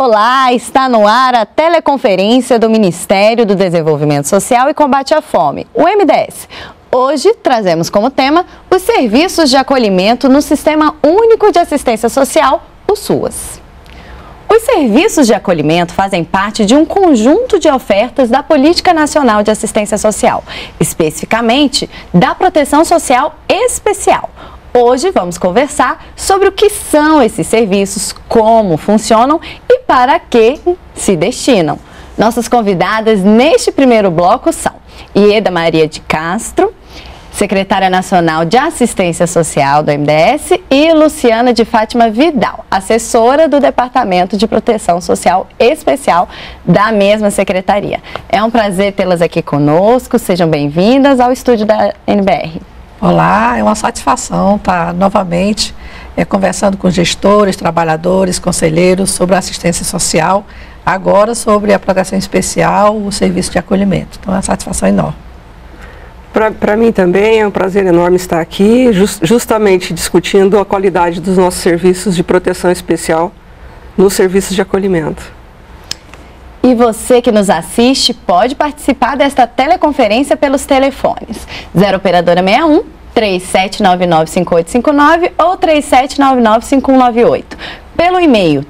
Olá, está no ar a teleconferência do Ministério do Desenvolvimento Social e Combate à Fome, o MDS. Hoje trazemos como tema os serviços de acolhimento no Sistema Único de Assistência Social, o SUAS. Os serviços de acolhimento fazem parte de um conjunto de ofertas da Política Nacional de Assistência Social, especificamente da Proteção Social Especial. Hoje vamos conversar sobre o que são esses serviços, como funcionam e para que se destinam. Nossas convidadas neste primeiro bloco são Ieda Maria de Castro, secretária nacional de Assistência Social do MDS, e Luciana de Fátima Vidal, assessora do Departamento de Proteção Social Especial da mesma secretaria. É um prazer tê-las aqui conosco, sejam bem-vindas ao estúdio da NBR. Olá, é uma satisfação estar novamente conversando com gestores, trabalhadores, conselheiros sobre a assistência social, agora sobre a proteção especial, o serviço de acolhimento. Então é uma satisfação enorme. Para mim também é um prazer enorme estar aqui, justamente discutindo a qualidade dos nossos serviços de proteção especial nos serviços de acolhimento. E você que nos assiste pode participar desta teleconferência pelos telefones 0 operadora 61 37995859 ou 37995198, pelo e-mail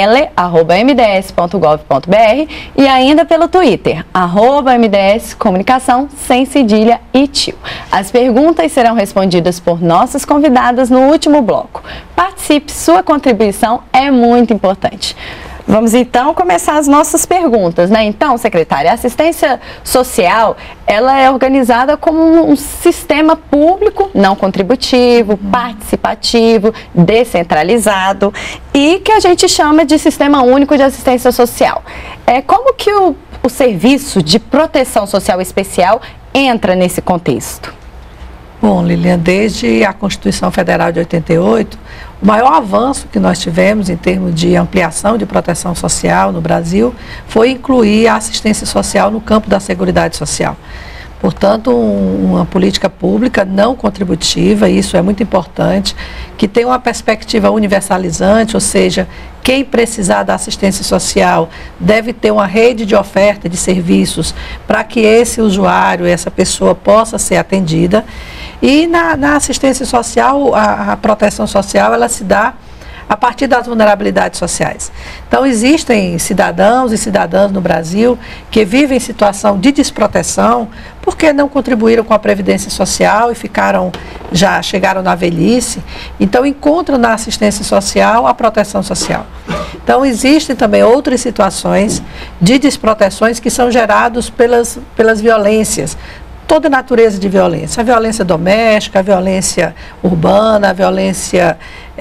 tele@mds.gov.br e ainda pelo Twitter, @MDS Comunicação, sem cedilha e tio. As perguntas serão respondidas por nossas convidadas no último bloco. Participe, sua contribuição é muito importante. Vamos então começar as nossas perguntas, né? Então, secretária, a assistência social, ela é organizada como um sistema público, não contributivo, participativo, descentralizado e que a gente chama de Sistema Único de Assistência Social. Como que o Serviço de Proteção Social Especial entra nesse contexto? Bom, Lilian, desde a Constituição Federal de 88, o maior avanço que nós tivemos em termos de ampliação de proteção social no Brasil foi incluir a assistência social no campo da Seguridade Social. Portanto, uma política pública não contributiva, isso é muito importante, que tem uma perspectiva universalizante, ou seja, quem precisar da assistência social deve ter uma rede de oferta de serviços para que esse usuário, essa pessoa possa ser atendida. E na assistência social, a proteção social, ela se dá a partir das vulnerabilidades sociais. Então, existem cidadãos e cidadãs no Brasil que vivem em situação de desproteção porque não contribuíram com a Previdência Social e já chegaram na velhice. Então, encontram na assistência social a proteção social. Então, existem também outras situações de desproteções que são geradas pelas violências. Toda natureza de violência, a violência doméstica, a violência urbana, a violência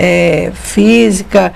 física,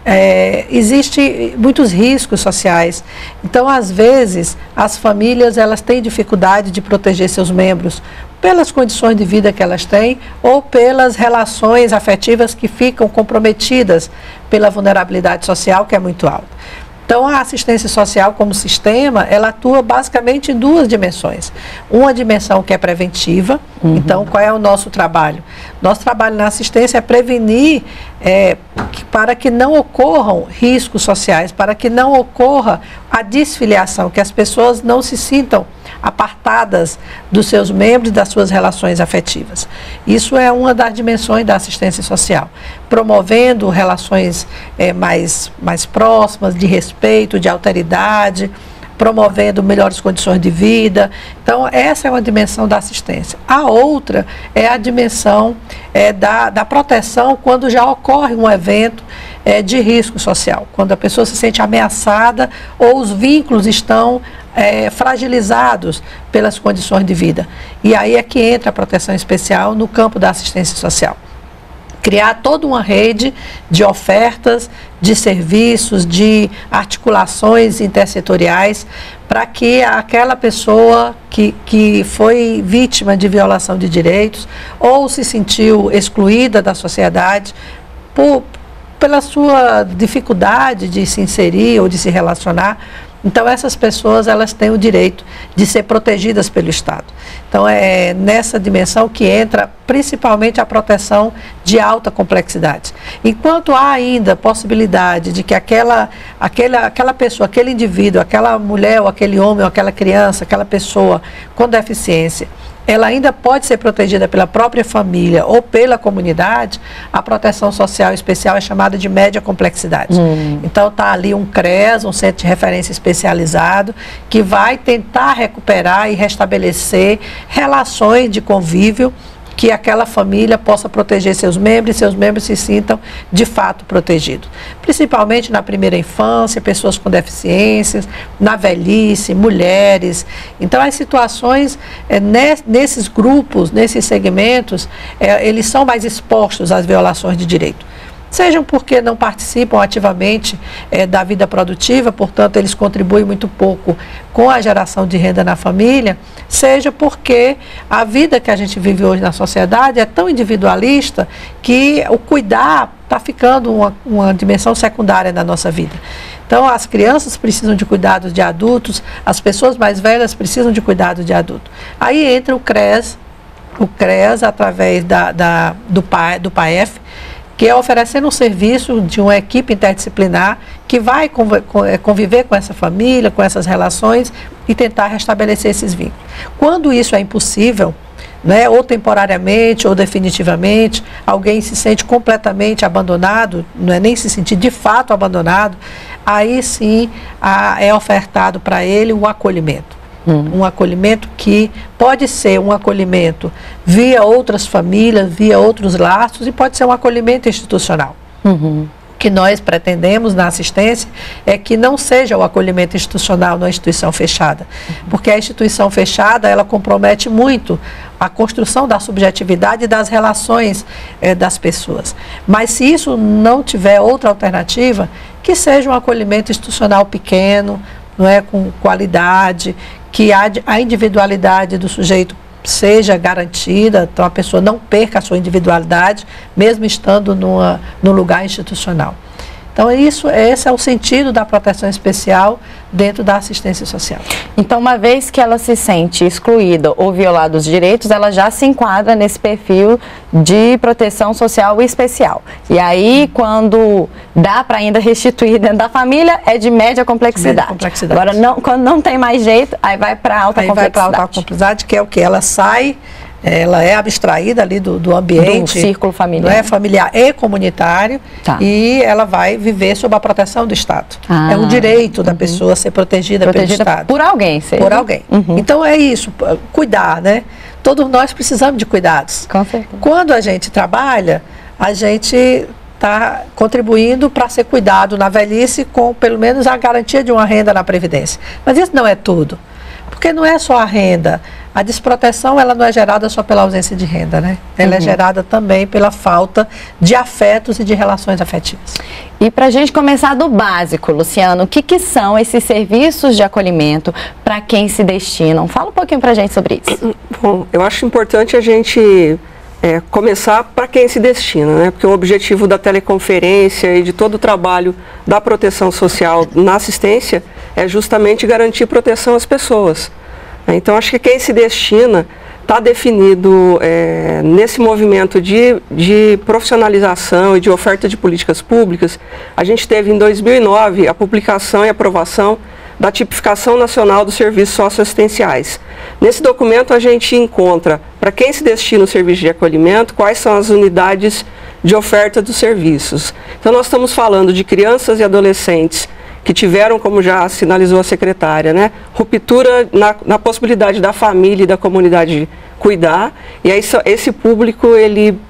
existem muitos riscos sociais. Então, às vezes, as famílias elas têm dificuldade de proteger seus membros pelas condições de vida que elas têm ou pelas relações afetivas que ficam comprometidas pela vulnerabilidade social, que é muito alta. Então, a assistência social como sistema, ela atua basicamente em duas dimensões. Uma dimensão que é preventiva. Então, qual é o nosso trabalho? Nosso trabalho na assistência é prevenir para que não ocorram riscos sociais, para que não ocorra a desfiliação, que as pessoas não se sintam apartadas dos seus membros e das suas relações afetivas. Isso é uma das dimensões da assistência social, promovendo relações mais próximas, de respeito, de alteridade, promovendo melhores condições de vida. Então, essa é uma dimensão da assistência. A outra é a dimensão da proteção quando já ocorre um evento de risco social, quando a pessoa se sente ameaçada ou os vínculos estão fragilizados pelas condições de vida. E aí é que entra a proteção especial no campo da assistência social. Criar toda uma rede de ofertas, de serviços, de articulações intersetoriais para que aquela pessoa que foi vítima de violação de direitos ou se sentiu excluída da sociedade pela sua dificuldade de se inserir ou de se relacionar, Então, essas pessoas, elas têm o direito de ser protegidas pelo Estado. Então, é nessa dimensão que entra principalmente a proteção de alta complexidade. Enquanto há ainda possibilidade de que aquela pessoa, aquele indivíduo, aquela mulher, ou aquele homem, ou aquela criança, aquela pessoa com deficiência, ela ainda pode ser protegida pela própria família ou pela comunidade, a proteção social especial é chamada de média complexidade. Então, está ali um CRES, um Centro de Referência Especializado, que vai tentar recuperar e restabelecer relações de convívio que aquela família possa proteger seus membros e seus membros se sintam de fato protegidos. Principalmente na primeira infância, pessoas com deficiências, na velhice, mulheres. Então, as situações nesses grupos, nesses segmentos, eles são mais expostos às violações de direito. Sejam porque não participam ativamente da vida produtiva, portanto, eles contribuem muito pouco com a geração de renda na família, seja porque a vida que a gente vive hoje na sociedade é tão individualista que o cuidar está ficando uma dimensão secundária na nossa vida. Então, as crianças precisam de cuidados de adultos, as pessoas mais velhas precisam de cuidado de adulto. Aí entra o CRES através do PAEF, que é oferecendo um serviço de uma equipe interdisciplinar que vai conviver com essa família, com essas relações e tentar restabelecer esses vínculos. Quando isso é impossível, né, ou temporariamente ou definitivamente, alguém se sente completamente abandonado, não é nem se sentir de fato abandonado, aí sim é ofertado para ele o acolhimento. Um acolhimento que pode ser um acolhimento via outras famílias, via outros laços, e pode ser um acolhimento institucional. O que nós pretendemos na assistência é que não seja o acolhimento institucional numa instituição fechada, porque a instituição fechada, ela compromete muito a construção da subjetividade e das relações das pessoas. Mas se isso não tiver outra alternativa, que seja um acolhimento institucional pequeno, não é, com qualidade, que a individualidade do sujeito seja garantida, então a pessoa não perca a sua individualidade, mesmo estando num lugar institucional. Então, esse é o sentido da proteção especial dentro da assistência social. Então, uma vez que ela se sente excluída ou violada os direitos, ela já se enquadra nesse perfil de proteção social especial. E aí, quando dá para ainda restituir dentro da família, é de média complexidade. Agora, quando não tem mais jeito, aí vai para alta complexidade. Vai para alta complexidade, que é o que? Ela sai... Ela é abstraída ali do ambiente, do círculo familiar, não é, familiar e comunitário, e ela vai viver sob a proteção do Estado. É um direito da pessoa ser protegida pelo Estado. Por alguém, seja. Por alguém. Então é isso, cuidar, né? Todos nós precisamos de cuidados. Com certeza. Quando a gente trabalha, a gente está contribuindo para ser cuidado na velhice com pelo menos a garantia de uma renda na Previdência. Mas isso não é tudo. Porque não é só a renda. A desproteção, ela não é gerada só pela ausência de renda, né? Ela é gerada também pela falta de afetos e de relações afetivas. E para a gente começar do básico, Luciano, o que são esses serviços de acolhimento, para quem se destinam? Fala um pouquinho para a gente sobre isso. Bom, eu acho importante a gente começar para quem se destina, né? Porque o objetivo da teleconferência e de todo o trabalho da proteção social na assistência é justamente garantir proteção às pessoas. Então, acho que quem se destina está definido nesse movimento de profissionalização e de oferta de políticas públicas. A gente teve em 2009 a publicação e aprovação da Tipificação Nacional dos Serviços Socioassistenciais. Nesse documento a gente encontra, para quem se destina o serviço de acolhimento, quais são as unidades de oferta dos serviços. Então, nós estamos falando de crianças e adolescentes que tiveram, como já sinalizou a secretária, né, ruptura na possibilidade da família e da comunidade cuidar, e aí esse público ele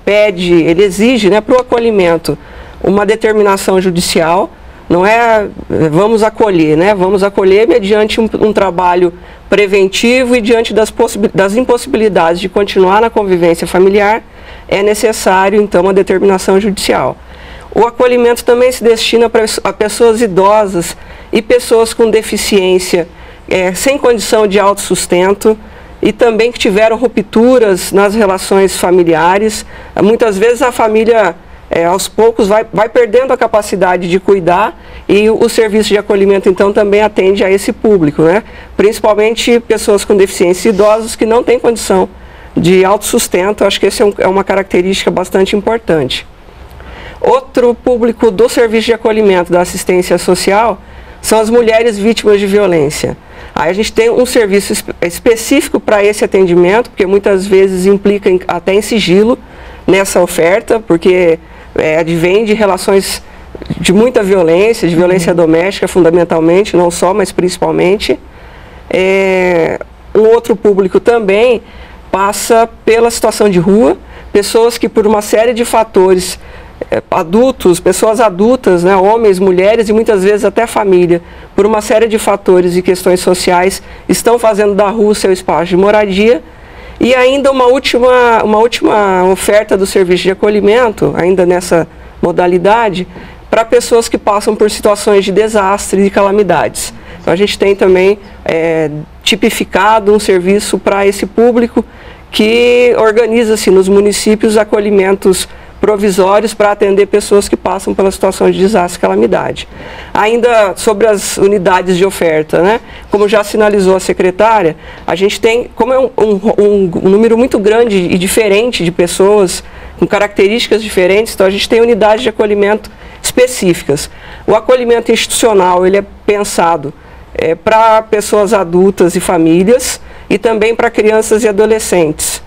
exige, né, para o acolhimento uma determinação judicial, não é vamos acolher, né, vamos acolher mediante um trabalho preventivo e diante das impossibilidades de continuar na convivência familiar, é necessário então uma determinação judicial. O acolhimento também se destina a pessoas idosas e pessoas com deficiência, sem condição de autossustento, e também que tiveram rupturas nas relações familiares. Muitas vezes a família aos poucos vai perdendo a capacidade de cuidar, e o serviço de acolhimento então também atende a esse público, né? Principalmente pessoas com deficiência, idosos que não têm condição de autossustento. Acho que essa é uma característica bastante importante. Outro público do serviço de acolhimento da assistência social são as mulheres vítimas de violência. Aí a gente tem um serviço específico para esse atendimento, porque muitas vezes implica até em sigilo nessa oferta, porque advém de relações de muita violência, de violência doméstica fundamentalmente, não só, mas principalmente. Um outro público também passa pela situação de rua, pessoas que por uma série de fatores, pessoas adultas, né, homens, mulheres e muitas vezes até família, por uma série de fatores e questões sociais, estão fazendo da rua o seu espaço de moradia. E ainda uma última oferta do serviço de acolhimento, ainda nessa modalidade, para pessoas que passam por situações de desastre e calamidades. Então a gente tem também tipificado um serviço para esse público, que organiza-se nos municípios acolhimentos provisórios para atender pessoas que passam pela situação de desastre e calamidade. Ainda sobre as unidades de oferta, né? Como já sinalizou a secretária, a gente tem, como é um número muito grande e diferente de pessoas com características diferentes, então a gente tem unidades de acolhimento específicas. O acolhimento institucional, ele é pensado para pessoas adultas e famílias, e também para crianças e adolescentes.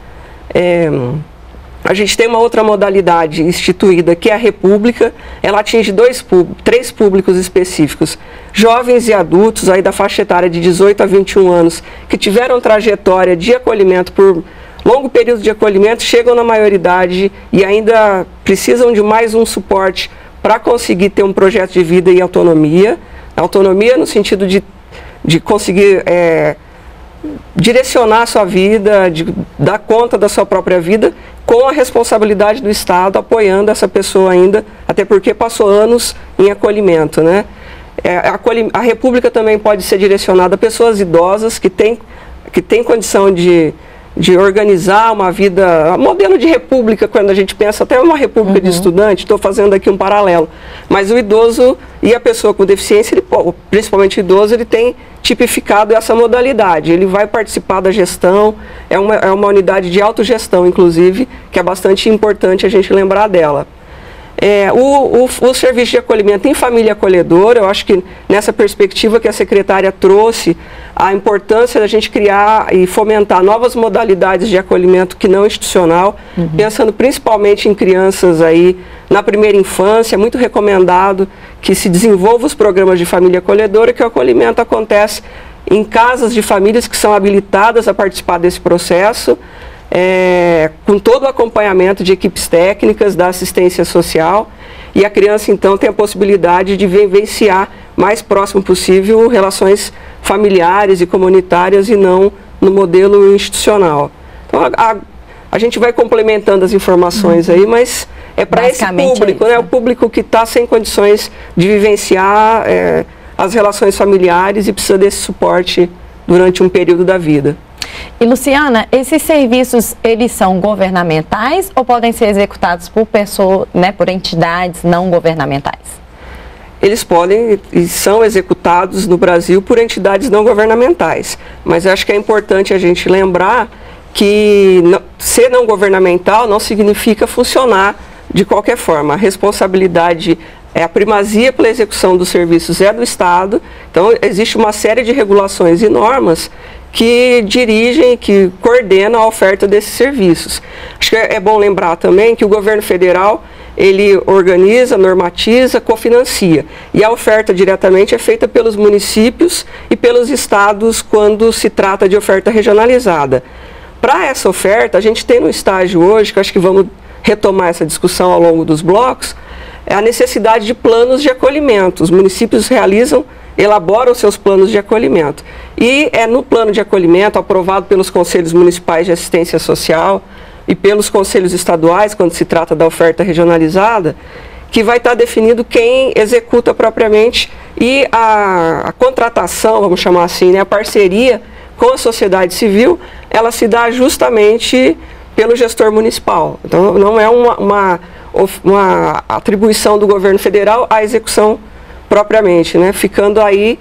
A gente tem uma outra modalidade instituída, que é a República. Ela atinge três públicos específicos: jovens e adultos aí da faixa etária de 18 a 21 anos, que tiveram trajetória de acolhimento por longo período de acolhimento, chegam na maioridade e ainda precisam de mais um suporte para conseguir ter um projeto de vida e autonomia. Autonomia no sentido de conseguir direcionar a sua vida, de dar conta da sua própria vida, com a responsabilidade do Estado apoiando essa pessoa ainda, até porque passou anos em acolhimento, né? A República também pode ser direcionada a pessoas idosas que têm condição de organizar uma vida, modelo de república, quando a gente pensa até uma república de estudante, estou fazendo aqui um paralelo, mas o idoso e a pessoa com deficiência, principalmente o idoso, ele tem tipificado essa modalidade, ele vai participar da gestão, é uma unidade de autogestão, inclusive, que é bastante importante a gente lembrar dela. O serviço de acolhimento em família acolhedora, eu acho que nessa perspectiva que a secretária trouxe, a importância da gente criar e fomentar novas modalidades de acolhimento que não institucional, pensando principalmente em crianças aí na primeira infância. É muito recomendado que se desenvolva os programas de família acolhedora, que o acolhimento acontece em casas de famílias que são habilitadas a participar desse processo, com todo o acompanhamento de equipes técnicas da assistência social, e a criança então tem a possibilidade de vivenciar mais próximo possível relações familiares e comunitárias e não no modelo institucional. Então a gente vai complementando as informações aí, mas é para esse público, né? O público que está sem condições de vivenciar as relações familiares e precisa desse suporte durante um período da vida. E Luciana, esses serviços, eles são governamentais ou podem ser executados por pessoas, né, por entidades não governamentais? Eles podem e são executados no Brasil por entidades não governamentais, mas acho que é importante a gente lembrar que ser não governamental não significa funcionar de qualquer forma. A responsabilidade, a primazia pela execução dos serviços é do Estado, então existe uma série de regulações e normas que dirigem, que coordenam a oferta desses serviços. Acho que é bom lembrar também que o governo federal, ele organiza, normatiza, cofinancia. E a oferta diretamente é feita pelos municípios e pelos estados quando se trata de oferta regionalizada. Para essa oferta, a gente tem no estágio hoje, que acho que vamos retomar essa discussão ao longo dos blocos, a necessidade de planos de acolhimento. Os municípios elaboram seus planos de acolhimento. E é no plano de acolhimento, aprovado pelos conselhos municipais de assistência social e pelos conselhos estaduais, quando se trata da oferta regionalizada, que vai estar definido quem executa propriamente, e a contratação, vamos chamar assim, né, a parceria com a sociedade civil, ela se dá justamente pelo gestor municipal. Então, não é uma atribuição do governo federal à execução propriamente, né? Ficando aí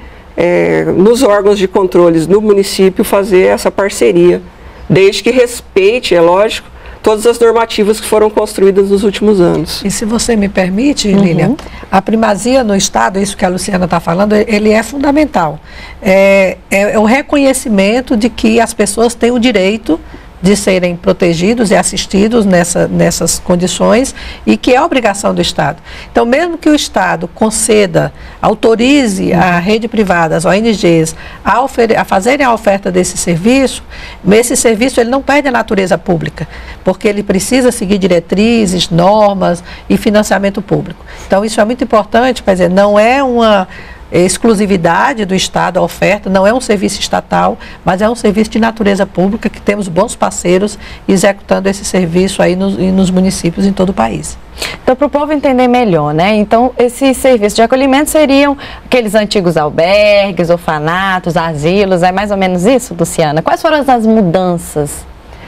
nos órgãos de controles no município fazer essa parceria, desde que respeite, é lógico, todas as normativas que foram construídas nos últimos anos. E se você me permite, Lília, a primazia no Estado, isso que a Luciana está falando, ele é fundamental. É o reconhecimento de que as pessoas têm o direito de serem protegidos e assistidos nessas condições e que é obrigação do Estado. Então, mesmo que o Estado conceda, autorize a rede privada, as ONGs, a fazerem a oferta desse serviço, esse serviço ele não perde a natureza pública, porque ele precisa seguir diretrizes, normas e financiamento público. Então, isso é muito importante, quer dizer, não é uma exclusividade do Estado, a oferta, não é um serviço estatal, mas é um serviço de natureza pública que temos bons parceiros executando esse serviço aí nos municípios em todo o país. Então, para o povo entender melhor, né? Então, esses serviços de acolhimento seriam aqueles antigos albergues, orfanatos, asilos, é mais ou menos isso, Luciana? Quais foram as mudanças?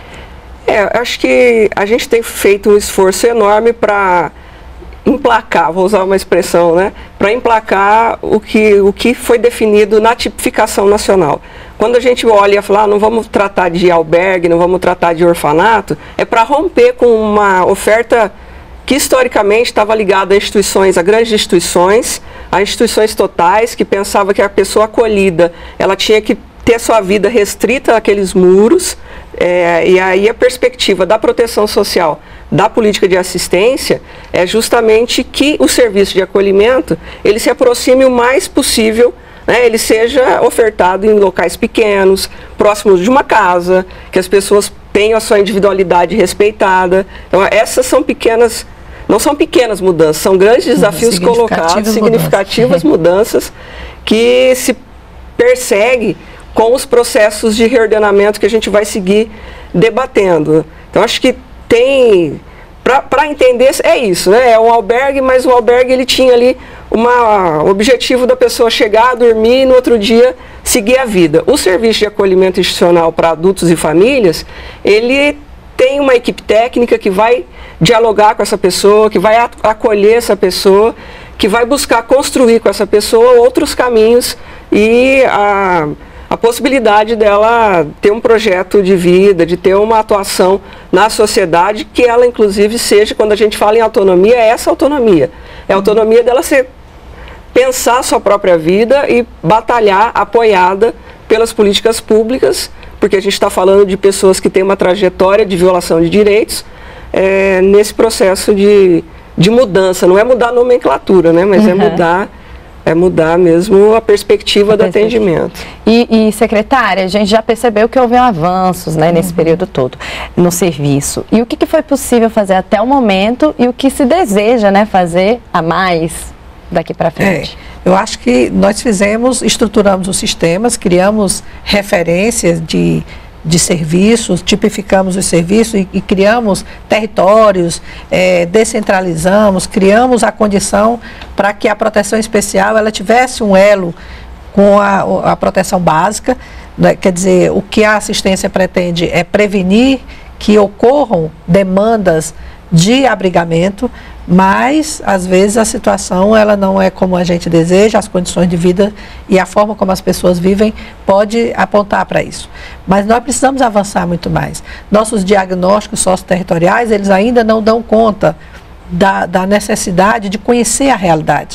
Acho que a gente tem feito um esforço enorme para emplacar, vou usar uma expressão, né? Para emplacar o que foi definido na tipificação nacional. Quando a gente olha e fala, não vamos tratar de albergue, não vamos tratar de orfanato, é para romper com uma oferta que historicamente estava ligada a instituições, a grandes instituições, a instituições totais, que pensava que a pessoa acolhida, ela tinha que ter sua vida restrita àqueles muros, e aí a perspectiva da proteção social, da política de assistência, é justamente que o serviço de acolhimento, ele se aproxime o mais possível, né, ele seja ofertado em locais pequenos, próximos de uma casa, que as pessoas tenham a sua individualidade respeitada. Então, essas são pequenas, não são pequenas mudanças, são grandes desafios colocados, significativas mudanças que se persegue com os processos de reordenamento que a gente vai seguir debatendo. Então, acho que tem, para entender, é isso, né? É um albergue, mas o albergue ele tinha ali o objetivo da pessoa chegar, dormir e no outro dia seguir a vida. O serviço de acolhimento institucional para adultos e famílias, ele tem uma equipe técnica que vai dialogar com essa pessoa, que vai acolher essa pessoa, que vai buscar construir com essa pessoa outros caminhos e a possibilidade dela ter um projeto de vida, de ter uma atuação na sociedade, que ela inclusive seja, quando a gente fala em autonomia, é essa autonomia. É a autonomia dela pensar a sua própria vida e batalhar apoiada pelas políticas públicas, porque a gente está falando de pessoas que têm uma trajetória de violação de direitos nesse processo de mudança. Não é mudar a nomenclatura, né, mas é mudar mesmo a perspectiva do atendimento. E, secretária, a gente já percebeu que houve avanços, né, nesse período todo no serviço. E o que foi possível fazer até o momento e o que se deseja, né, fazer a mais daqui para frente? Eu acho que nós estruturamos os sistemas, criamos referências de serviços, tipificamos os serviços e criamos territórios, descentralizamos, criamos a condição para que a proteção especial ela tivesse um elo com a proteção básica, né? Quer dizer, o que a assistência pretende é prevenir que ocorram demandas de abrigamento, mas às vezes a situação ela não é como a gente deseja, as condições de vida e a forma como as pessoas vivem pode apontar para isso. Mas nós precisamos avançar muito mais. Nossos diagnósticos socioterritoriais, eles ainda não dão conta da necessidade de conhecer a realidade.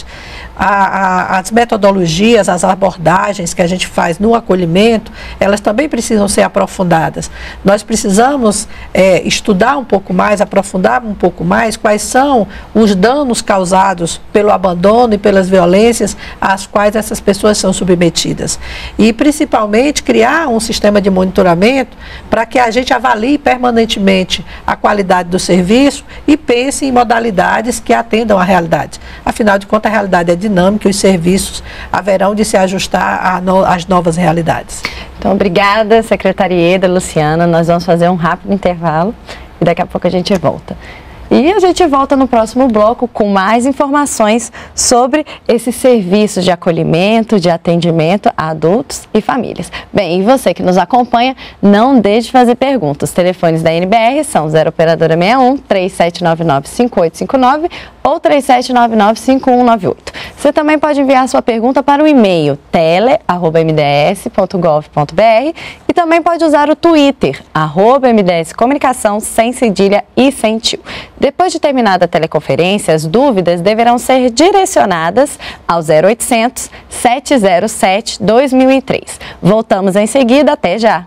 As metodologias, as abordagens que a gente faz no acolhimento, elas também precisam ser aprofundadas. Nós precisamos estudar um pouco mais, aprofundar um pouco mais quais são os danos causados pelo abandono e pelas violências às quais essas pessoas são submetidas. E, principalmente, criar um sistema de monitoramento para que a gente avalie permanentemente a qualidade do serviço e pense em modalidades que atendam à realidade. Afinal de contas, a realidade é dinâmica e os serviços haverão de se ajustar às novas realidades. Então, obrigada, secretaria Luciana. Nós vamos fazer um rápido intervalo e daqui a pouco a gente volta. E a gente volta no próximo bloco com mais informações sobre esses serviços de acolhimento, de atendimento a adultos e famílias. Bem, e você que nos acompanha, não deixe de fazer perguntas. Os telefones da NBR são 0 operadora 61 3799 5859 ou 3799-5198. Você também pode enviar sua pergunta para o e-mail tele@mds.gov.br e também pode usar o Twitter, @MDS Comunicação, sem cedilha e sem tio. Depois de terminada a teleconferência, as dúvidas deverão ser direcionadas ao 0800 707 2003. Voltamos em seguida, até já!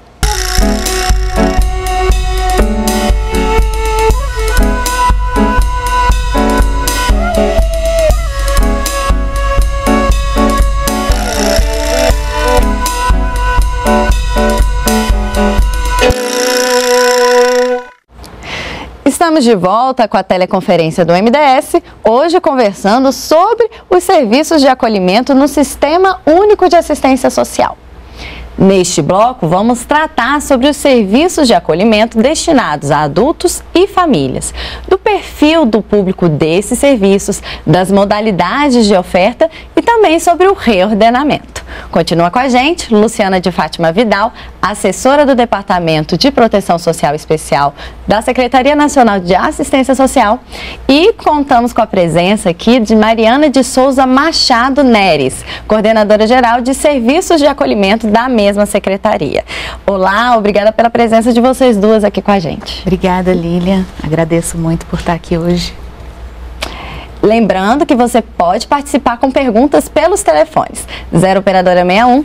Estamos de volta com a teleconferência do MDS, hoje conversando sobre os serviços de acolhimento no Sistema Único de Assistência Social. Neste bloco, vamos tratar sobre os serviços de acolhimento destinados a adultos e famílias, do perfil do público desses serviços, das modalidades de oferta e também sobre o reordenamento. Continua com a gente, Luciana de Fátima Vidal, assessora do Departamento de Proteção Social Especial da Secretaria Nacional de Assistência Social, e contamos com a presença aqui de Mariana de Souza Machado Neres, coordenadora geral de Serviços de Acolhimento da mesma secretaria. Olá, obrigada pela presença de vocês duas aqui com a gente. Obrigada, Lília. Agradeço muito por estar aqui hoje. Lembrando que você pode participar com perguntas pelos telefones 0 operadora 61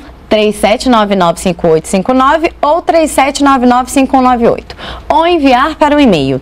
37995859 ou 37995198 ou enviar para o e-mail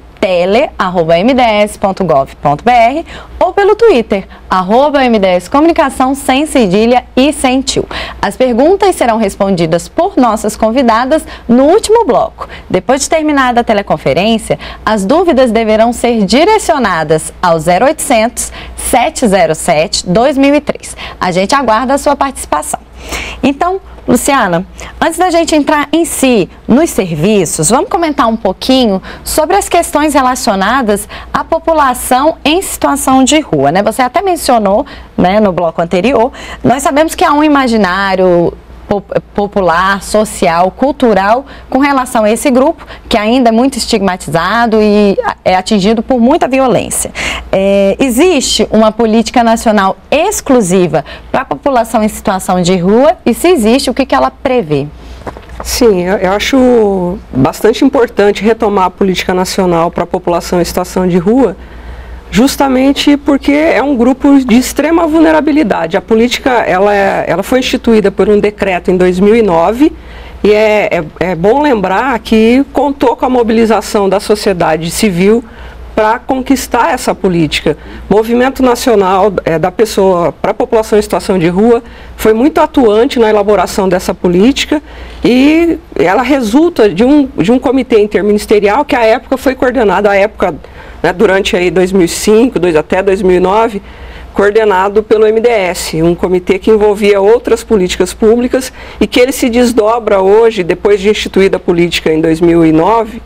tele@mds.gov.br ou pelo Twitter, @MDS Comunicação, sem cedilha e sem tio. As perguntas serão respondidas por nossas convidadas no último bloco. Depois de terminada a teleconferência, as dúvidas deverão ser direcionadas ao 0800 707 2003. A gente aguarda a sua participação. Então, Luciana, antes da gente entrar em si nos serviços, vamos comentar um pouquinho sobre as questões relacionadas à população em situação de rua, né? Você até mencionou, né, no bloco anterior. Nós sabemos que há um imaginário popular, social, cultural com relação a esse grupo, que ainda é muito estigmatizado e é atingido por muita violência. Existe uma política nacional exclusiva para a população em situação de rua e, se existe, o que ela prevê? Sim, eu acho bastante importante retomar a política nacional para a população em situação de rua, justamente porque é um grupo de extrema vulnerabilidade. A política ela foi instituída por um decreto em 2009 e é bom lembrar que contou com a mobilização da sociedade civil para conquistar essa política. O movimento nacional da pessoa para a população em situação de rua foi muito atuante na elaboração dessa política e ela resulta de um comitê interministerial que à época foi coordenado, durante aí 2005 até 2009, coordenado pelo MDS, um comitê que envolvia outras políticas públicas e que ele se desdobra hoje, depois de instituída a política em 2009,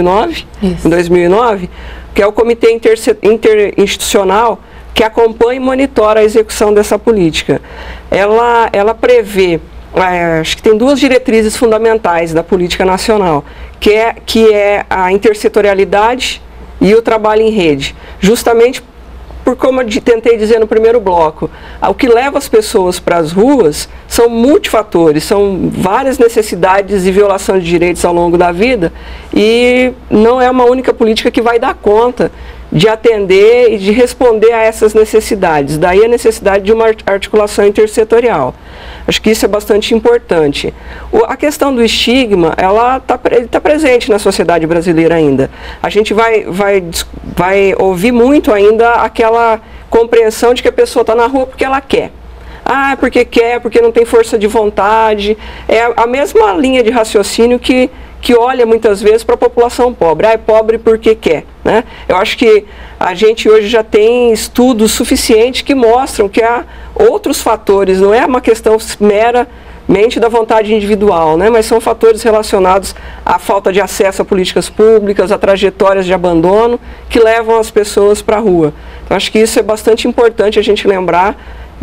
que é o Comitê Interinstitucional que acompanha e monitora a execução dessa política. Ela prevê, acho que tem duas diretrizes fundamentais da política nacional, que é a intersetorialidade e o trabalho em rede, justamente por como eu tentei dizer no primeiro bloco, o que leva as pessoas para as ruas são multifatores, são várias necessidades e violação de direitos ao longo da vida e não é uma única política que vai dar conta de atender e de responder a essas necessidades. Daí a necessidade de uma articulação intersetorial. Acho que isso é bastante importante. A questão do estigma, ela está presente na sociedade brasileira ainda. A gente vai ouvir muito ainda aquela compreensão de que a pessoa está na rua porque ela quer. Ah, porque quer, porque não tem força de vontade. É a mesma linha de raciocínio que olha muitas vezes para a população pobre. Ah, é pobre porque quer, né? Eu acho que a gente hoje já tem estudos suficientes que mostram que há outros fatores, não é uma questão mera mente da vontade individual, né? Mas são fatores relacionados à falta de acesso a políticas públicas, a trajetórias de abandono que levam as pessoas para a rua. Então, acho que isso é bastante importante a gente lembrar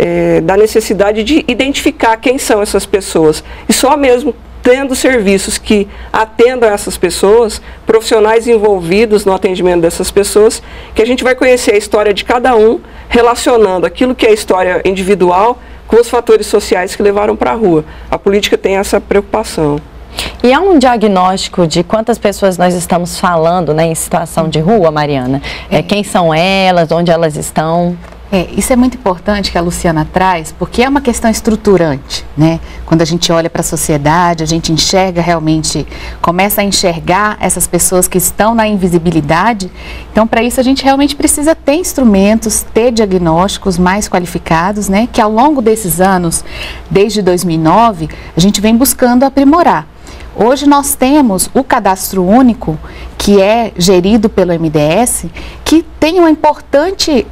da necessidade de identificar quem são essas pessoas. E só mesmo tendo serviços que atendam essas pessoas, profissionais envolvidos no atendimento dessas pessoas, que a gente vai conhecer a história de cada um, relacionando aquilo que é a história individual com os fatores sociais que levaram para a rua. A política tem essa preocupação. E há um diagnóstico de quantas pessoas nós estamos falando, né, em situação de rua, Mariana? Quem são elas, onde elas estão? Isso é muito importante que a Luciana traz, porque é uma questão estruturante, né? Quando a gente olha para a sociedade, a gente enxerga realmente, começa a enxergar essas pessoas que estão na invisibilidade. Então, para isso, a gente realmente precisa ter instrumentos, ter diagnósticos mais qualificados, né? Que ao longo desses anos, desde 2009, a gente vem buscando aprimorar. Hoje nós temos o Cadastro Único, que é gerido pelo MDS, que tem uma importante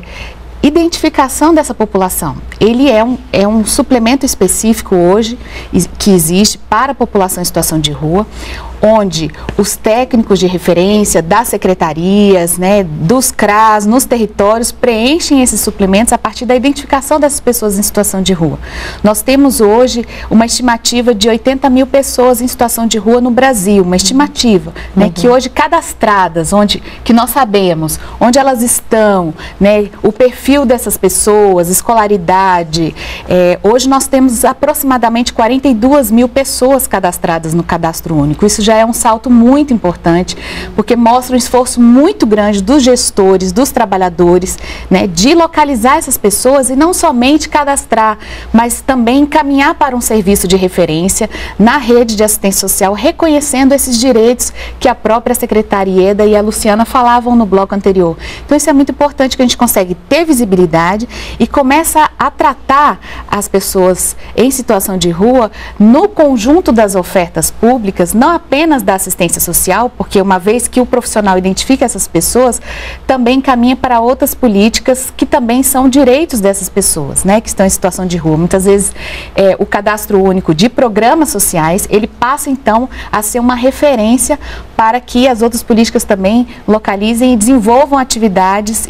identificação dessa população. Ele é um suplemento específico hoje que existe para a população em situação de rua, onde os técnicos de referência das secretarias, né, dos CRAS, nos territórios, preenchem esses suplementos a partir da identificação dessas pessoas em situação de rua. Nós temos hoje uma estimativa de 80 mil pessoas em situação de rua no Brasil, uma estimativa, né, que hoje cadastradas, que nós sabemos onde elas estão, né, o perfil dessas pessoas, escolaridade. Hoje nós temos aproximadamente 42 mil pessoas cadastradas no Cadastro Único. Isso já é um salto muito importante, porque mostra um esforço muito grande dos gestores, dos trabalhadores, né, de localizar essas pessoas e não somente cadastrar, mas também encaminhar para um serviço de referência na rede de assistência social, reconhecendo esses direitos que a própria secretaria e a Luciana falavam no bloco anterior. Então, isso é muito importante, que a gente consegue ter visibilidade e começa a tratar as pessoas em situação de rua no conjunto das ofertas públicas, não apenas da assistência social, porque uma vez que o profissional identifica essas pessoas, também caminha para outras políticas que também são direitos dessas pessoas, né, que estão em situação de rua. Muitas vezes o Cadastro Único de programas sociais, ele passa então a ser uma referência para que as outras políticas também localizem e desenvolvam atividades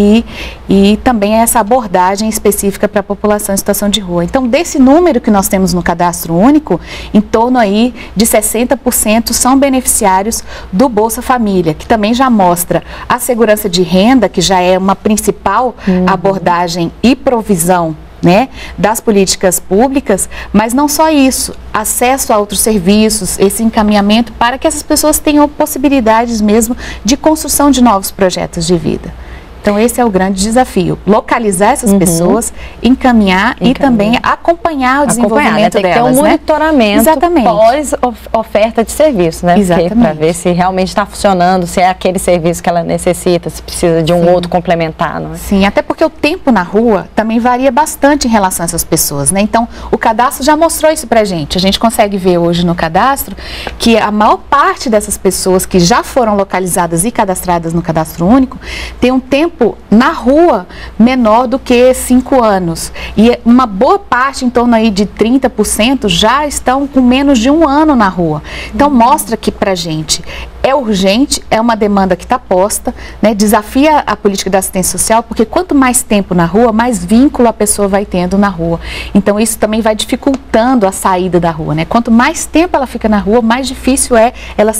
e também essa abordagem específica para a população em situação de rua. Então, desse número que nós temos no Cadastro Único, em torno aí de 60% são beneficiários do Bolsa Família, que também já mostra a segurança de renda, que já é uma principal abordagem e provisão, né, das políticas públicas, mas não só isso, acesso a outros serviços, esse encaminhamento para que essas pessoas tenham possibilidades mesmo de construção de novos projetos de vida. Então, esse é o grande desafio, localizar essas pessoas, encaminhar e também acompanhar o desenvolvimento tem delas. Tem que ter um monitoramento pós oferta de serviço, né? Exatamente. Para ver se realmente está funcionando, se é aquele serviço que ela necessita, se precisa de um outro complementar, não é? Sim, até porque o tempo na rua também varia bastante em relação a essas pessoas, né? Então, o cadastro já mostrou isso pra gente. A gente consegue ver hoje no cadastro que a maior parte dessas pessoas que já foram localizadas e cadastradas no Cadastro Único tem um tempo na rua menor do que 5 anos. E uma boa parte, em torno aí de 30%, já estão com menos de 1 ano na rua. Então, mostra que pra gente é urgente, é uma demanda que está posta, né? Desafia a política da assistência social, porque quanto mais tempo na rua, mais vínculo a pessoa vai tendo na rua. Então, isso também vai dificultando a saída da rua, né? Quanto mais tempo ela fica na rua, mais difícil é ela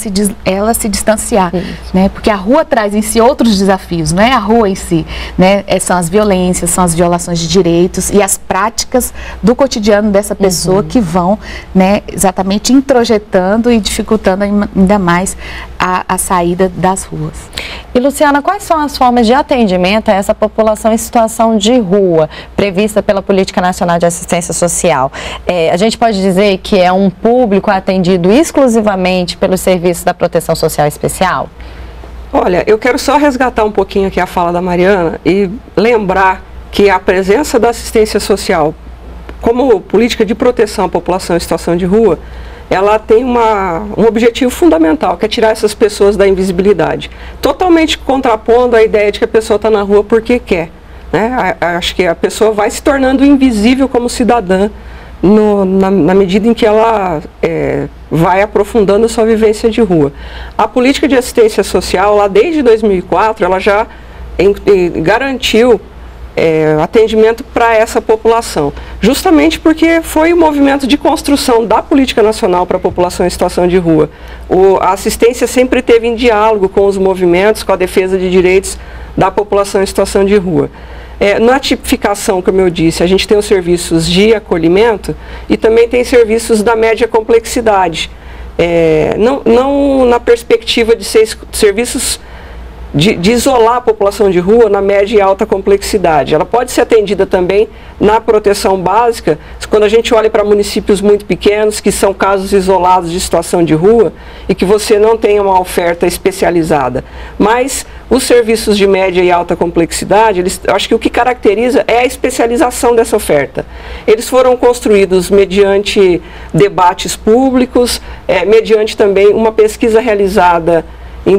se distanciar, né? Porque a rua traz em si outros desafios, não é a rua em si, né? São as violências, são as violações de direitos e as práticas do cotidiano dessa pessoa que vão, né, exatamente introjetando e dificultando ainda mais a saída das ruas. E, Luciana, quais são as formas de atendimento a essa população em situação de rua, prevista pela Política Nacional de Assistência Social? A gente pode dizer que é um público atendido exclusivamente pelos serviços da Proteção Social Especial? Olha, eu quero só resgatar um pouquinho aqui a fala da Mariana e lembrar que a presença da assistência social como política de proteção à população em situação de rua, ela tem um objetivo fundamental, que é tirar essas pessoas da invisibilidade. Totalmente contrapondo a ideia de que a pessoa está na rua porque quer, né? Acho que a pessoa vai se tornando invisível como cidadã na medida em que ela vai aprofundando a sua vivência de rua. A política de assistência social, lá desde 2004, ela já garantiu atendimento para essa população, justamente porque foi o movimento de construção da política nacional para a população em situação de rua. A assistência sempre esteve em diálogo com os movimentos, com a defesa de direitos da população em situação de rua. Na tipificação, como eu disse, a gente tem os serviços de acolhimento e também tem serviços da média complexidade. Não na perspectiva de ser serviços de isolar a população de rua na média e alta complexidade. Ela pode ser atendida também na proteção básica, quando a gente olha para municípios muito pequenos, que são casos isolados de situação de rua, e que você não tem uma oferta especializada. Mas os serviços de média e alta complexidade, eu acho que o que caracteriza é a especialização dessa oferta. Eles foram construídos mediante debates públicos, mediante também uma pesquisa realizada em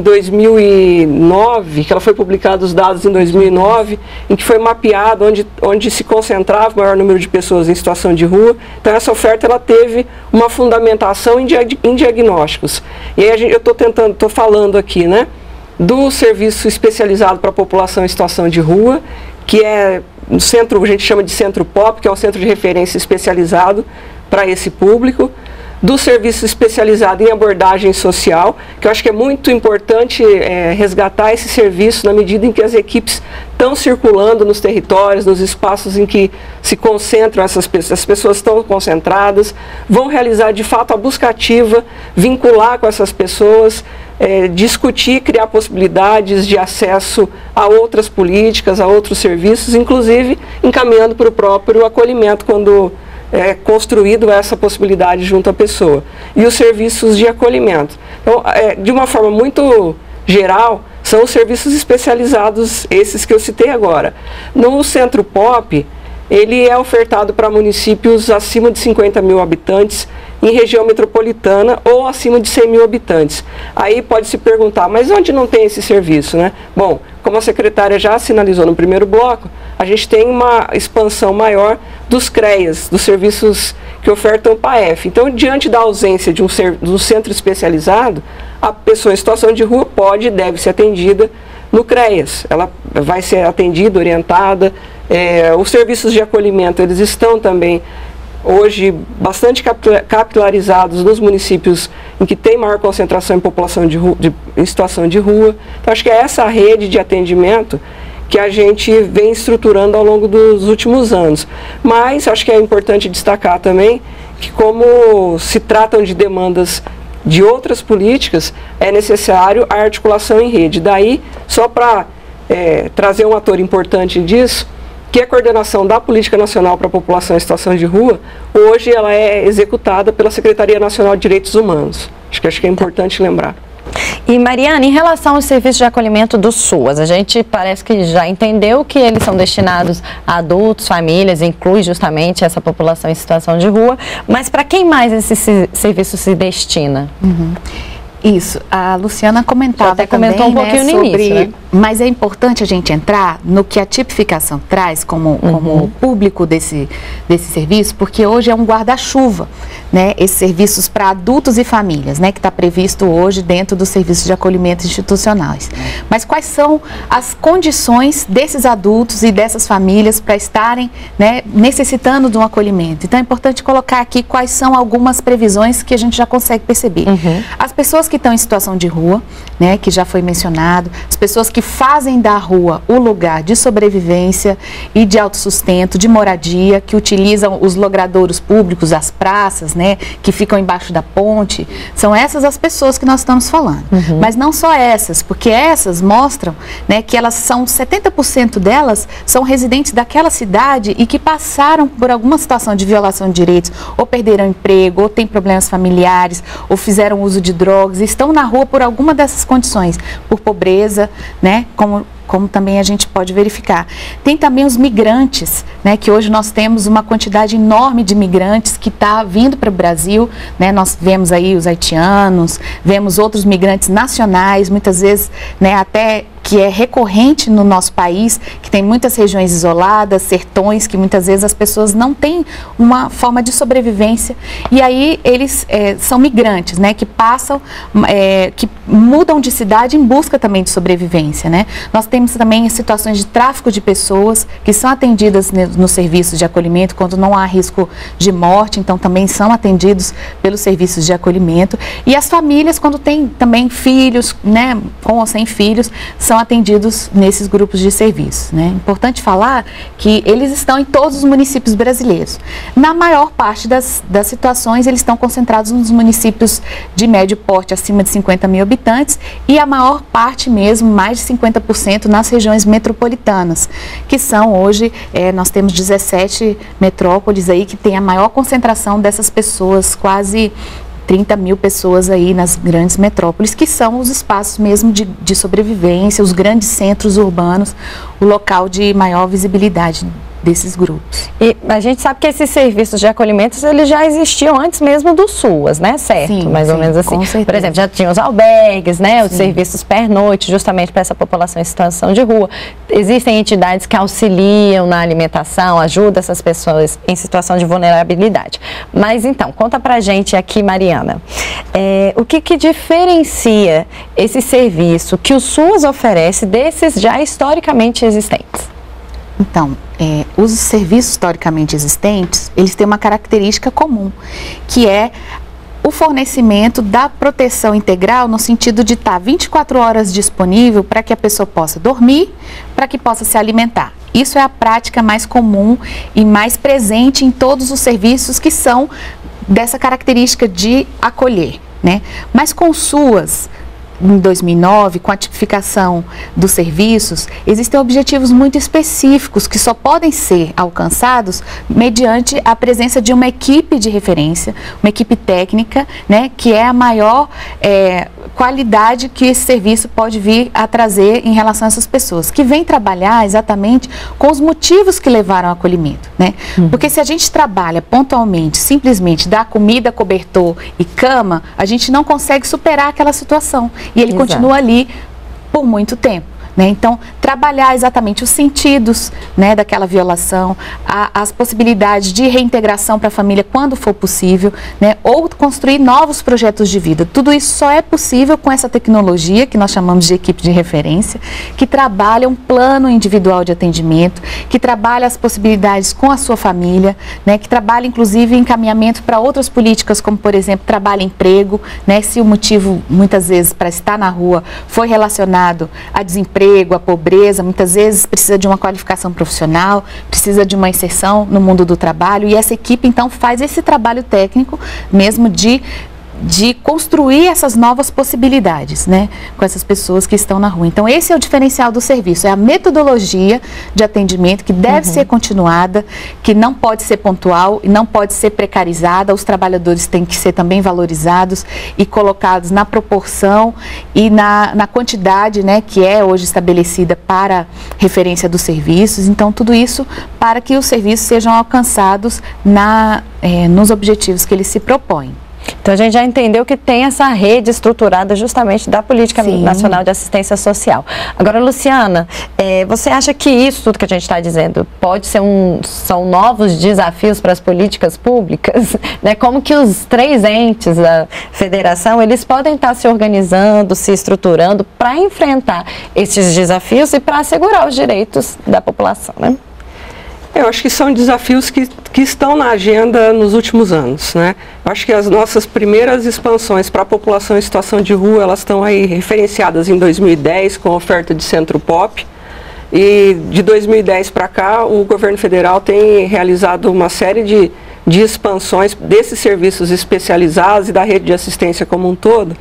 2009, que ela foi publicada os dados em 2009, em que foi mapeado onde se concentrava o maior número de pessoas em situação de rua. Então essa oferta ela teve uma fundamentação em diagnósticos. E aí eu estou falando aqui, né, do serviço especializado para a população em situação de rua, que é no centro, a gente chama de centro POP, que é um centro de referência especializado para esse público, do serviço especializado em abordagem social, que eu acho que é muito importante resgatar esse serviço na medida em que as equipes estão circulando nos territórios, nos espaços em que se concentram essas pessoas. As pessoas estão concentradas, vão realizar de fato a busca ativa, vincular com essas pessoas, discutir, criar possibilidades de acesso a outras políticas, a outros serviços, inclusive encaminhando para o próprio acolhimento quando construído essa possibilidade junto à pessoa. E os serviços de acolhimento. Então, de uma forma muito geral, são os serviços especializados, esses que eu citei agora. No Centro POP, ele é ofertado para municípios acima de 50 mil habitantes, em região metropolitana ou acima de 100 mil habitantes. Aí pode se perguntar, mas onde não tem esse serviço, né? Bom, como a secretária já sinalizou no primeiro bloco, a gente tem uma expansão maior dos CREAs, dos serviços que ofertam PAEF. Então, diante da ausência de um centro especializado, a pessoa em situação de rua pode e deve ser atendida no CREAS. Ela vai ser atendida, orientada. Os serviços de acolhimento, eles estão também hoje bastante capilarizados nos municípios em que tem maior concentração em população em situação de rua. Então, acho que é essa rede de atendimento que a gente vem estruturando ao longo dos últimos anos. Mas acho que é importante destacar também que, como se tratam de demandas de outras políticas, é necessário a articulação em rede. Daí, só para trazer um ator importante disso, que a coordenação da Política Nacional para a População em Situação de Rua, hoje ela é executada pela Secretaria Nacional de Direitos Humanos. Acho que é importante lembrar. E, Mariana, em relação aos serviços de acolhimento do SUAS, a gente parece que já entendeu que eles são destinados a adultos, famílias, inclui justamente essa população em situação de rua, mas para quem mais esse serviço se destina? Isso, a Luciana comentava até comentou também, um pouquinho no início, né? Mas é importante a gente entrar no que a tipificação traz como público desse serviço, porque hoje é um guarda-chuva, né? Esses serviços para adultos e famílias, né? Que está previsto hoje dentro dos serviços de acolhimento institucionais. Mas quais são as condições desses adultos e dessas famílias para estarem, né, necessitando de um acolhimento? Então é importante colocar aqui quais são algumas previsões que a gente já consegue perceber. As pessoas que estão em situação de rua, né, que já foi mencionado, as pessoas que fazem da rua o lugar de sobrevivência e de autossustento, de moradia, que utilizam os logradouros públicos, as praças, né, que ficam embaixo da ponte, são essas as pessoas que nós estamos falando. Mas não só essas, porque essas mostram, né, que elas são, 70% delas são residentes daquela cidade e que passaram por alguma situação de violação de direitos, ou perderam emprego, ou têm problemas familiares, ou fizeram uso de drogas, estão na rua por alguma dessas condições, por pobreza, né, como também a gente pode verificar. Tem também os migrantes, né, que hoje nós temos uma quantidade enorme de migrantes que está vindo para o Brasil, né, nós vemos aí os haitianos, vemos outros migrantes nacionais, muitas vezes, né, até que é recorrente no nosso país, que tem muitas regiões isoladas, sertões, que muitas vezes as pessoas não têm uma forma de sobrevivência. E aí eles são migrantes, né, que passam, que mudam de cidade em busca também de sobrevivência, né? Nós temos também situações de tráfico de pessoas que são atendidas nos serviços de acolhimento quando não há risco de morte, então também são atendidos pelos serviços de acolhimento. E as famílias, quando têm também filhos, né, com ou sem filhos, são atendidos nesses grupos de serviços, né? Importante falar que eles estão em todos os municípios brasileiros. Na maior parte das situações, eles estão concentrados nos municípios de médio porte, acima de 50 mil habitantes, e a maior parte mesmo, mais de 50%, nas regiões metropolitanas, que são hoje, nós temos 17 metrópoles aí que tem a maior concentração dessas pessoas, quase 30 mil pessoas aí nas grandes metrópoles, que são os espaços mesmo de sobrevivência, os grandes centros urbanos, o local de maior visibilidade desses grupos. E a gente sabe que esses serviços de acolhimento, eles já existiam antes mesmo do SUAS, né? Certo? Sim, mais ou menos assim. Com certeza. Por exemplo, já tinha os albergues, né? Os serviços pernoite, justamente para essa população em situação de rua. Existem entidades que auxiliam na alimentação, ajudam essas pessoas em situação de vulnerabilidade. Mas então, conta pra gente aqui, Mariana, o que diferencia esse serviço que o SUAS oferece desses já historicamente existentes? Então, os serviços historicamente existentes, eles têm uma característica comum, que é o fornecimento da proteção integral no sentido de estar 24 horas disponível para que a pessoa possa dormir, para que possa se alimentar. Isso é a prática mais comum e mais presente em todos os serviços que são dessa característica de acolher, né? Mas com SUAS, em 2009, com a tipificação dos serviços, existem objetivos muito específicos que só podem ser alcançados mediante a presença de uma equipe de referência, uma equipe técnica, né, que é a maior qualidade que esse serviço pode vir a trazer em relação a essas pessoas, que vem trabalhar exatamente com os motivos que levaram ao acolhimento, né? Porque se a gente trabalha pontualmente, simplesmente dá comida, cobertor e cama, a gente não consegue superar aquela situação. E ele continua ali por muito tempo, né? Então, trabalhar exatamente os sentidos, né, daquela violação, as possibilidades de reintegração para a família quando for possível, né, ou construir novos projetos de vida. Tudo isso só é possível com essa tecnologia que nós chamamos de equipe de referência, que trabalha um plano individual de atendimento, que trabalha as possibilidades com a sua família, né, que trabalha inclusive encaminhamento para outras políticas, como por exemplo, trabalho e emprego, né, se o motivo muitas vezes para estar na rua foi relacionado a desemprego, a pobreza, muitas vezes precisa de uma qualificação profissional, precisa de uma inserção no mundo do trabalho, e essa equipe então faz esse trabalho técnico mesmo de construir essas novas possibilidades, né, com essas pessoas que estão na rua. Então, esse é o diferencial do serviço, é a metodologia de atendimento que deve ser continuada, que não pode ser pontual e não pode ser precarizada. Os trabalhadores têm que ser também valorizados e colocados na proporção e na quantidade, né, que é hoje estabelecida para referência dos serviços. Então, tudo isso para que os serviços sejam alcançados nos objetivos que eles se propõem. Então, a gente já entendeu que tem essa rede estruturada justamente da Política Nacional de Assistência Social. Agora, Luciana, você acha que isso tudo que a gente está dizendo pode ser são novos desafios para as políticas públicas? Né? Como que os três entes da federação, eles podem estar se organizando, se estruturando para enfrentar esses desafios e para assegurar os direitos da população, né? Eu acho que são desafios que estão na agenda nos últimos anos, né? Eu acho que as nossas primeiras expansões para a população em situação de rua, elas estão aí referenciadas em 2010 com a oferta de Centro Pop. E de 2010 para cá, o governo federal tem realizado uma série de expansões desses serviços especializados e da rede de assistência como um todo,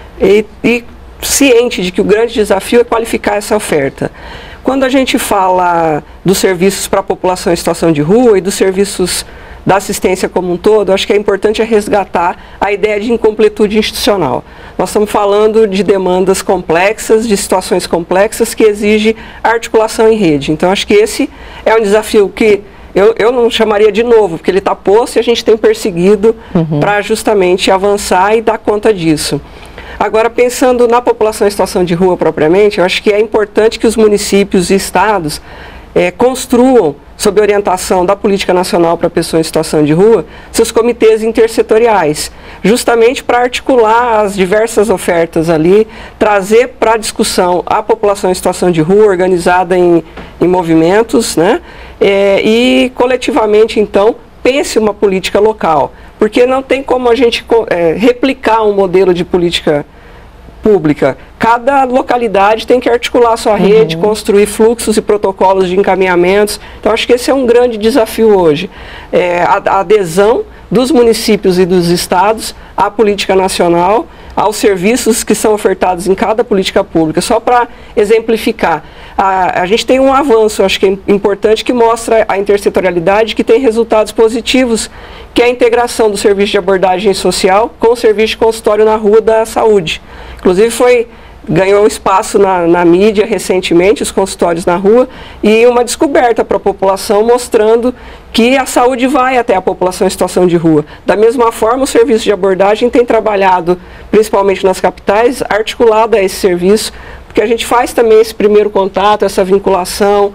e ciente de que o grande desafio é qualificar essa oferta. Quando a gente fala dos serviços para a população em situação de rua e dos serviços da assistência como um todo, acho que é importante resgatar a ideia de incompletude institucional. Nós estamos falando de demandas complexas, de situações complexas que exigem articulação em rede. Então, acho que esse é um desafio que eu não chamaria de novo, porque ele está posto e a gente tem perseguido para justamente avançar e dar conta disso. Agora, pensando na população em situação de rua propriamente, eu acho que é importante que os municípios e estados construam, sob orientação da Política Nacional para Pessoas em Situação de Rua, seus comitês intersetoriais, justamente para articular as diversas ofertas ali, trazer para a discussão a população em situação de rua, organizada em movimentos, né? E coletivamente, então, pense uma política local, porque não tem como a gente replicar um modelo de política pública. Cada localidade tem que articular a sua rede, construir fluxos e protocolos de encaminhamentos. Então, acho que esse é um grande desafio hoje. A adesão dos municípios e dos estados à política nacional, aos serviços que são ofertados em cada política pública. Só para exemplificar, a gente tem um avanço, acho que é importante, que mostra a intersetorialidade, que tem resultados positivos, que é a integração do serviço de abordagem social com o serviço de consultório na rua da saúde. Inclusive ganhou espaço na mídia recentemente, os consultórios na rua, e uma descoberta para a população mostrando que a saúde vai até a população em situação de rua. Da mesma forma, o serviço de abordagem tem trabalhado, principalmente nas capitais, articulado a esse serviço, porque a gente faz também esse primeiro contato, essa vinculação,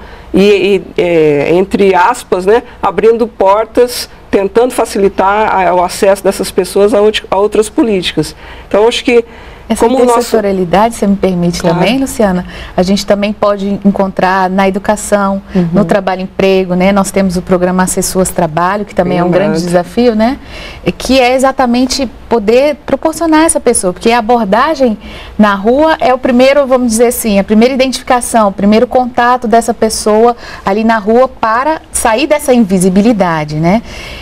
entre aspas, né, abrindo portas, tentando facilitar o acesso dessas pessoas a outras políticas. Então, acho que essa intersetorialidade, você me permite também, Luciana, a gente também pode encontrar na educação, no trabalho-emprego, né? Nós temos o programa Acessuas Trabalho, que também é um grande desafio, né? Que é exatamente poder proporcionar essa pessoa, porque a abordagem na rua é o primeiro, vamos dizer assim, a primeira identificação, o primeiro contato dessa pessoa ali na rua para sair dessa invisibilidade, né?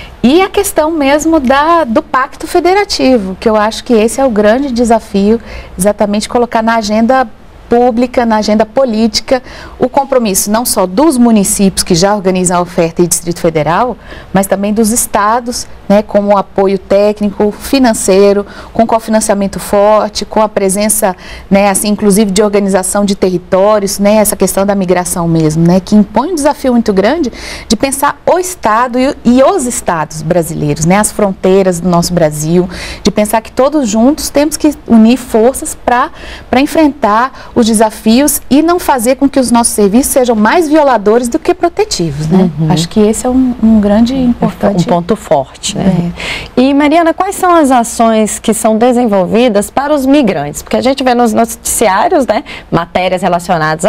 E a questão mesmo do pacto federativo, que eu acho que esse é o grande desafio, exatamente colocar na agenda pública, na agenda política, o compromisso não só dos municípios que já organizam a oferta e Distrito Federal, mas também dos estados, né, com o apoio técnico, financeiro, com cofinanciamento forte, com a presença, né, assim, inclusive de organização de territórios, né, essa questão da migração mesmo, né, que impõe um desafio muito grande de pensar o estado e os estados brasileiros, né, as fronteiras do nosso Brasil, de pensar que todos juntos temos que unir forças para enfrentar os desafios e não fazer com que os nossos serviços sejam mais violadores do que protetivos, né? Acho que esse é um grande importante... Um ponto forte, né? E, Mariana, quais são as ações que são desenvolvidas para os migrantes? Porque a gente vê nos noticiários, né, matérias relacionadas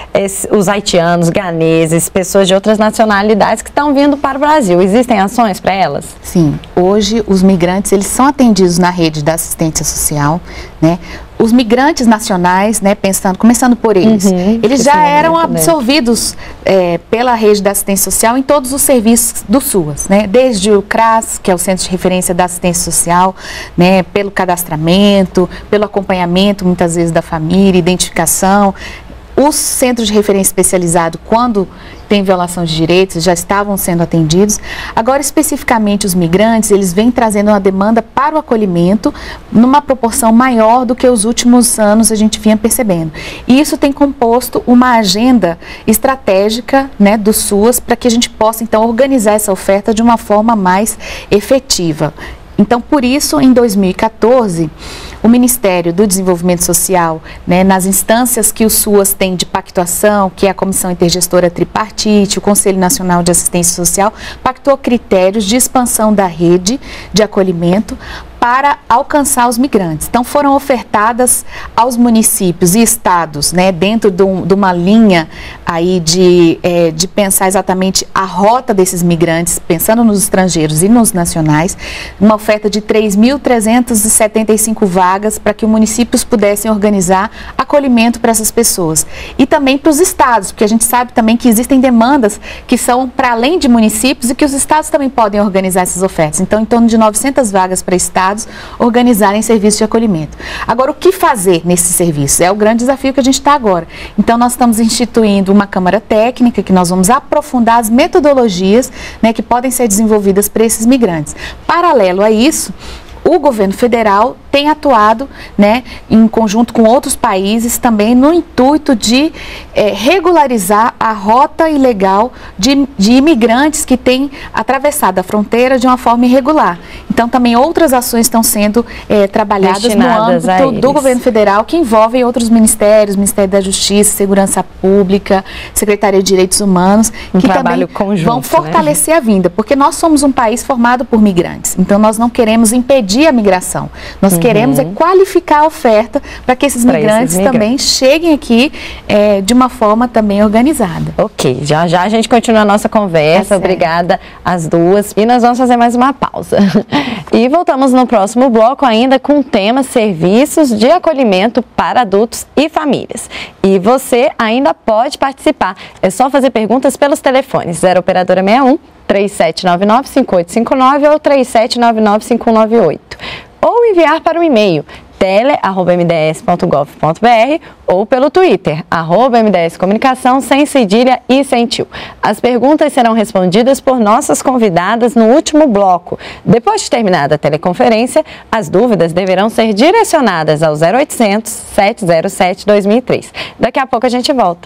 aos haitianos, ganeses, pessoas de outras nacionalidades que estão vindo para o Brasil. Existem ações para elas? Sim. Hoje, os migrantes, eles são atendidos na rede da assistência social, né? Os migrantes nacionais, né, começando por eles, eles já eram absorvidos pela rede da assistência social em todos os serviços do SUAS, né, desde o CRAS, que é o Centro de Referência da Assistência Social, né, pelo cadastramento, pelo acompanhamento, muitas vezes, da família, identificação. Os centros de referência especializado, quando tem violação de direitos, já estavam sendo atendidos. Agora, especificamente, os migrantes, eles vêm trazendo uma demanda para o acolhimento numa proporção maior do que os últimos anos a gente vinha percebendo. E isso tem composto uma agenda estratégica, né, do SUAS para que a gente possa, então, organizar essa oferta de uma forma mais efetiva. Então, por isso, em 2014, o Ministério do Desenvolvimento Social, né, nas instâncias que o SUAS tem de pactuação, que é a Comissão Intergestora Tripartite, o Conselho Nacional de Assistência Social, pactuou critérios de expansão da rede de acolhimento para alcançar os migrantes. Então, foram ofertadas aos municípios e estados, né, dentro de uma linha aí de pensar exatamente a rota desses migrantes, pensando nos estrangeiros e nos nacionais, uma oferta de 3.375 vagas para que os municípios pudessem organizar acolhimento para essas pessoas. E também para os estados, porque a gente sabe também que existem demandas que são para além de municípios e que os estados também podem organizar essas ofertas. Então, em torno de 900 vagas para estados organizarem serviços de acolhimento. Agora, o que fazer nesse serviço? É o grande desafio que a gente está agora. Então, nós estamos instituindo uma câmara técnica que nós vamos aprofundar as metodologias, né, que podem ser desenvolvidas para esses migrantes. Paralelo a isso, o governo federal tem atuado, né, em conjunto com outros países também no intuito de regularizar a rota ilegal de imigrantes que têm atravessado a fronteira de uma forma irregular. Então, também outras ações estão sendo trabalhadas destinadas no âmbito do governo federal, que envolvem outros ministérios, Ministério da Justiça, Segurança Pública, Secretaria de Direitos Humanos, que também vão fortalecer a vinda, porque nós somos um país formado por migrantes, então nós não queremos impedir a migração, nós queremos qualificar a oferta para que esses migrantes também cheguem aqui de uma forma também organizada. Ok, já a gente continua a nossa conversa, obrigada às duas, e nós vamos fazer mais uma pausa. E voltamos no próximo bloco ainda com o tema serviços de acolhimento para adultos e famílias. E você ainda pode participar, é só fazer perguntas pelos telefones 0 operadora 61 3799-5859 ou 3799-5198. Ou enviar para o e-mail tele@mds.gov.br ou pelo Twitter, @mdscomunicação, sem cedilha e sem tio. As perguntas serão respondidas por nossas convidadas no último bloco. Depois de terminada a teleconferência, as dúvidas deverão ser direcionadas ao 0800 707 2003. Daqui a pouco a gente volta.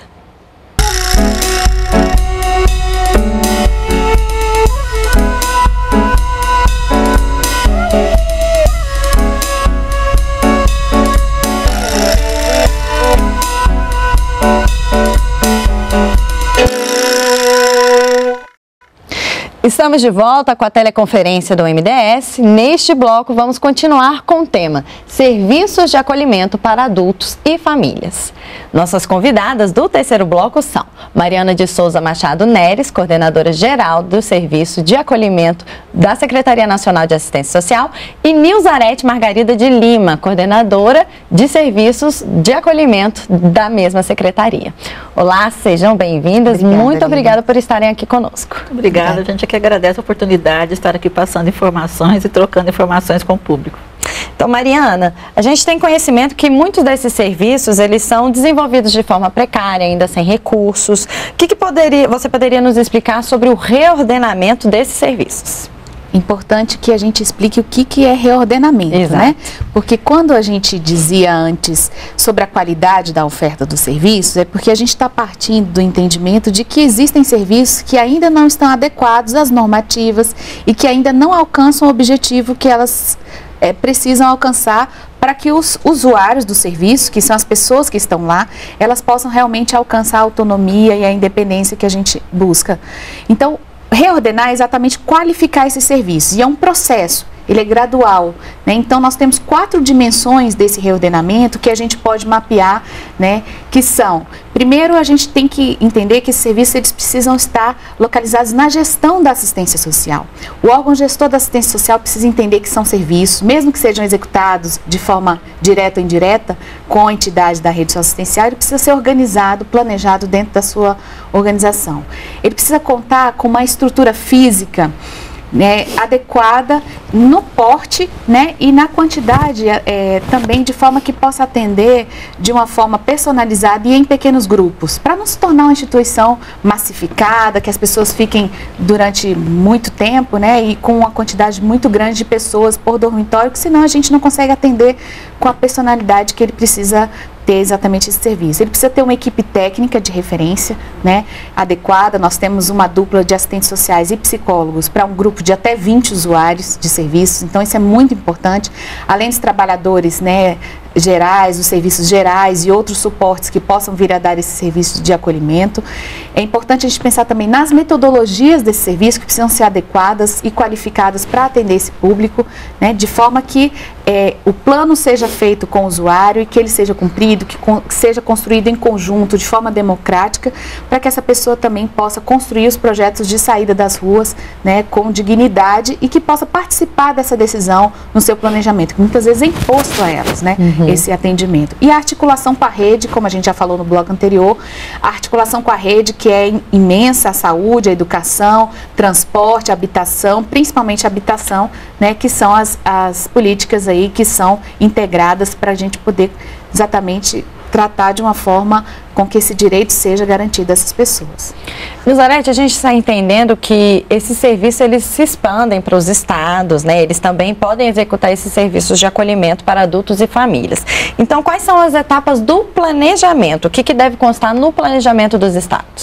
Estamos de volta com a teleconferência do MDS. Neste bloco, vamos continuar com o tema Serviços de Acolhimento para Adultos e Famílias. Nossas convidadas do terceiro bloco são Mariana de Souza Machado Neres, coordenadora geral do Serviço de Acolhimento da Secretaria Nacional de Assistência Social, e Nilzarete Margarida de Lima, coordenadora de Serviços de Acolhimento da mesma secretaria. Olá, sejam bem-vindas. Muito obrigada por estarem aqui conosco. Obrigada, a gente aqui agradece a oportunidade de estar aqui passando informações e trocando informações com o público. Então, Mariana, a gente tem conhecimento que muitos desses serviços, eles são desenvolvidos de forma precária, ainda sem recursos. O que você poderia nos explicar sobre o reordenamento desses serviços? Importante que a gente explique o que é reordenamento, né? Porque quando a gente dizia antes sobre a qualidade da oferta dos serviços, é porque a gente está partindo do entendimento de que existem serviços que ainda não estão adequados às normativas e que ainda não alcançam o objetivo que elas precisam alcançar para que os usuários do serviço, que são as pessoas que estão lá, elas possam realmente alcançar a autonomia e a independência que a gente busca. Então, reordenar é exatamente qualificar esses serviços, e é um processo, ele é gradual, né? Então nós temos 4 dimensões desse reordenamento que a gente pode mapear, né? Que são, primeiro a gente tem que entender que esses serviços eles precisam estar localizados na gestão da assistência social. O órgão gestor da assistência social precisa entender que são serviços, mesmo que sejam executados de forma direta ou indireta, com a entidade da rede assistencial, ele precisa ser organizado, planejado dentro da sua organização. Ele precisa contar com uma estrutura física, né, adequada no porte, né, e na quantidade também, de forma que possa atender de uma forma personalizada e em pequenos grupos, para não se tornar uma instituição massificada, que as pessoas fiquem durante muito tempo, né, e com uma quantidade muito grande de pessoas por dormitório, que senão a gente não consegue atender com a personalidade que ele precisa ter exatamente esse serviço. Ele precisa ter uma equipe técnica de referência, né, adequada. Nós temos uma dupla de assistentes sociais e psicólogos para um grupo de até 20 usuários de serviços, então isso é muito importante. Além dos trabalhadores, né, gerais, os serviços gerais e outros suportes que possam vir a dar esse serviço de acolhimento. É importante a gente pensar também nas metodologias desse serviço, que precisam ser adequadas e qualificadas para atender esse público, né, de forma que o plano seja feito com o usuário e que ele seja cumprido, que seja construído em conjunto, de forma democrática, para que essa pessoa também possa construir os projetos de saída das ruas, né, com dignidade, e que possa participar dessa decisão no seu planejamento, que muitas vezes é imposto a elas, né, esse atendimento. E a articulação com a rede, como a gente já falou no bloco anterior, a articulação com a rede, que é imensa, a saúde, a educação, transporte, habitação, principalmente a habitação, né, que são as políticas aí que são integradas para a gente poder exatamente tratar de uma forma com que esse direito seja garantido a essas pessoas. Nilzarete, a gente está entendendo que esses serviços eles se expandem para os estados, né? Eles também podem executar esses serviços de acolhimento para adultos e famílias. Então, quais são as etapas do planejamento? O que deve constar no planejamento dos estados?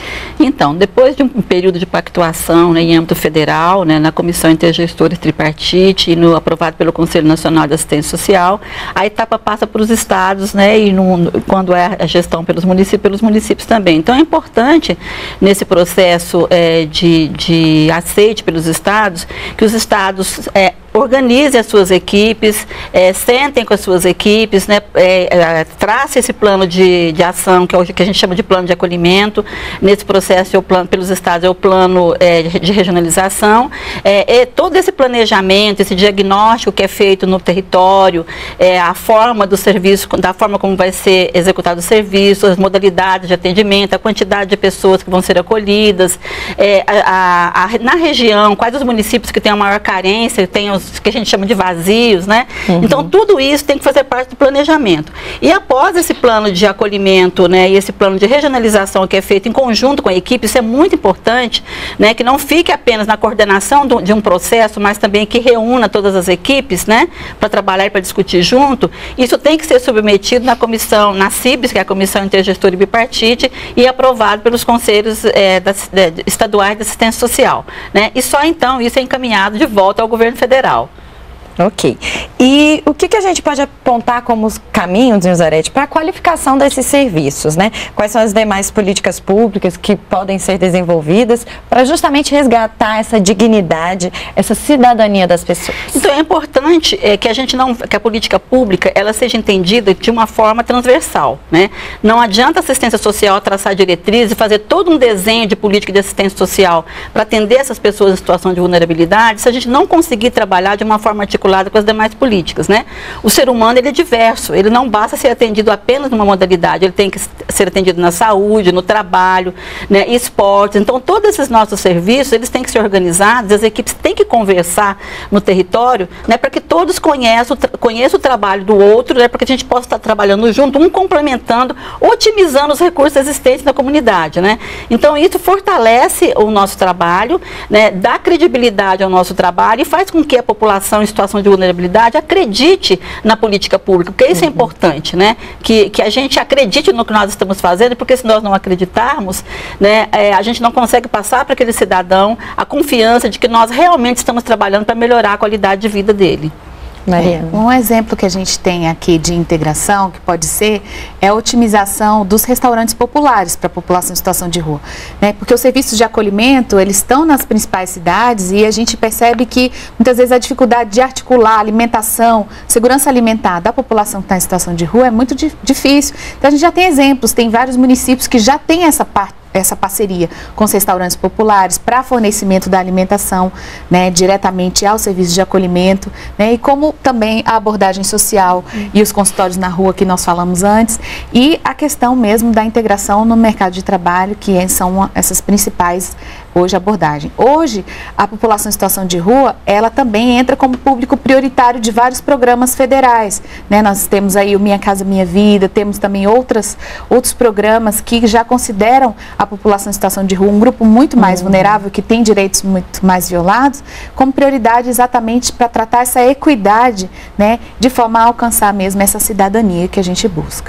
Então, depois de um período de pactuação, né, em âmbito federal, né, na Comissão Intergestora Tripartite e aprovado pelo Conselho Nacional de Assistência Social, a etapa passa para os estados, né, e quando é a gestão pelos municípios também. Então, é importante, nesse processo de aceite pelos estados, que os estados organize as suas equipes, sentem com as suas equipes, né, trace esse plano de ação, que é o que a gente chama de plano de acolhimento. Nesse processo, pelos estados, é o plano de regionalização. Todo esse planejamento, esse diagnóstico que é feito no território, a forma do serviço, da forma como vai ser executado o serviço, as modalidades de atendimento, a quantidade de pessoas que vão ser acolhidas, na região, quais os municípios que têm a maior carência, tem os que a gente chama de vazios, né? Uhum. Então, tudo isso tem que fazer parte do planejamento. E após esse plano de acolhimento, né, e esse plano de regionalização que é feito em conjunto com a equipe, isso é muito importante, né, que não fique apenas na coordenação de um processo, mas também que reúna todas as equipes, né, para trabalhar e para discutir junto. Isso tem que ser submetido na comissão, na CIBS, que é a Comissão Intergestora e Bipartite, e aprovado pelos conselhos estaduais de assistência social, né? E só então isso é encaminhado de volta ao governo federal. Ok. E o que a gente pode apontar como os caminhos, Nilzarete, para a qualificação desses serviços, né? Quais são as demais políticas públicas que podem ser desenvolvidas para justamente resgatar essa dignidade, essa cidadania das pessoas? Então, é importante que a política pública ela seja entendida de uma forma transversal, né? Não adianta a assistência social traçar diretrizes e fazer todo um desenho de política de assistência social para atender essas pessoas em situação de vulnerabilidade se a gente não conseguir trabalhar de uma forma articulada com as demais políticas, né? O ser humano, ele é diverso, ele não basta ser atendido apenas numa modalidade, ele tem que ser atendido na saúde, no trabalho, né, esportes. Então, todos esses nossos serviços, eles têm que ser organizados, as equipes têm que conversar no território, né, para que todos conheçam o trabalho do outro, né, para que a gente possa estar trabalhando junto, um complementando, otimizando os recursos existentes na comunidade, né? Então, isso fortalece o nosso trabalho, né, dá credibilidade ao nosso trabalho e faz com que a população em situação de vulnerabilidade acredite na política pública, porque isso é importante, né? Que a gente acredite no que nós estamos fazendo, porque se nós não acreditarmos, né, a gente não consegue passar para aquele cidadão a confiança de que nós realmente estamos trabalhando para melhorar a qualidade de vida dele. Mariana. Um exemplo que a gente tem aqui de integração, que pode ser, é a otimização dos restaurantes populares para a população em situação de rua, né? Porque os serviços de acolhimento, eles estão nas principais cidades e a gente percebe que muitas vezes a dificuldade de articular alimentação, segurança alimentar da população que está em situação de rua é muito difícil. Então a gente já tem exemplos, tem vários municípios que já têm essa parceria com os restaurantes populares para fornecimento da alimentação, né, diretamente ao serviço de acolhimento, né, e como também a abordagem social e os consultórios na rua que nós falamos antes, e a questão mesmo da integração no mercado de trabalho, que são essas principais hoje abordagem. Hoje, a população em situação de rua, ela também entra como público prioritário de vários programas federais, né? Nós temos aí o Minha Casa Minha Vida, temos também outros programas que já consideram a população em situação de rua um grupo muito mais vulnerável, que tem direitos muito mais violados, como prioridade exatamente para tratar essa equidade, né? De forma a alcançar mesmo essa cidadania que a gente busca.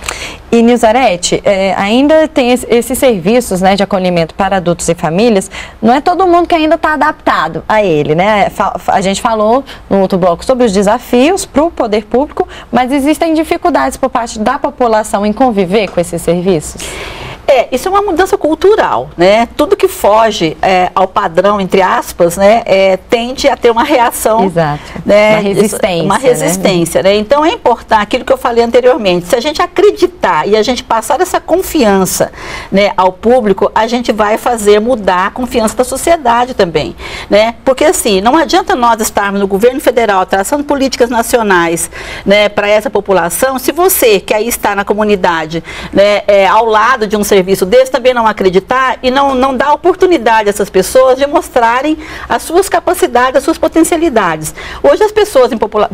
E, Nilzarete, ainda tem esses serviços, né, de acolhimento para adultos e famílias, não é todo mundo que ainda está adaptado a ele, né? A gente falou no outro bloco sobre os desafios para o poder público, mas existem dificuldades por parte da população em conviver com esses serviços? Isso é uma mudança cultural, né? Tudo que foge ao padrão, entre aspas, né, tende a ter uma reação. Exato. Né, uma resistência. Né? Então é importante aquilo que eu falei anteriormente. Se a gente acreditar e a gente passar essa confiança, né, ao público, a gente vai fazer mudar a confiança da sociedade também, né? Porque assim, não adianta nós estarmos no governo federal traçando políticas nacionais, né, para essa população, se você que aí está na comunidade, né, ao lado de um serviço desse, também não acreditar e não dar oportunidade a essas pessoas de mostrarem as suas capacidades, as suas potencialidades. Hoje as pessoas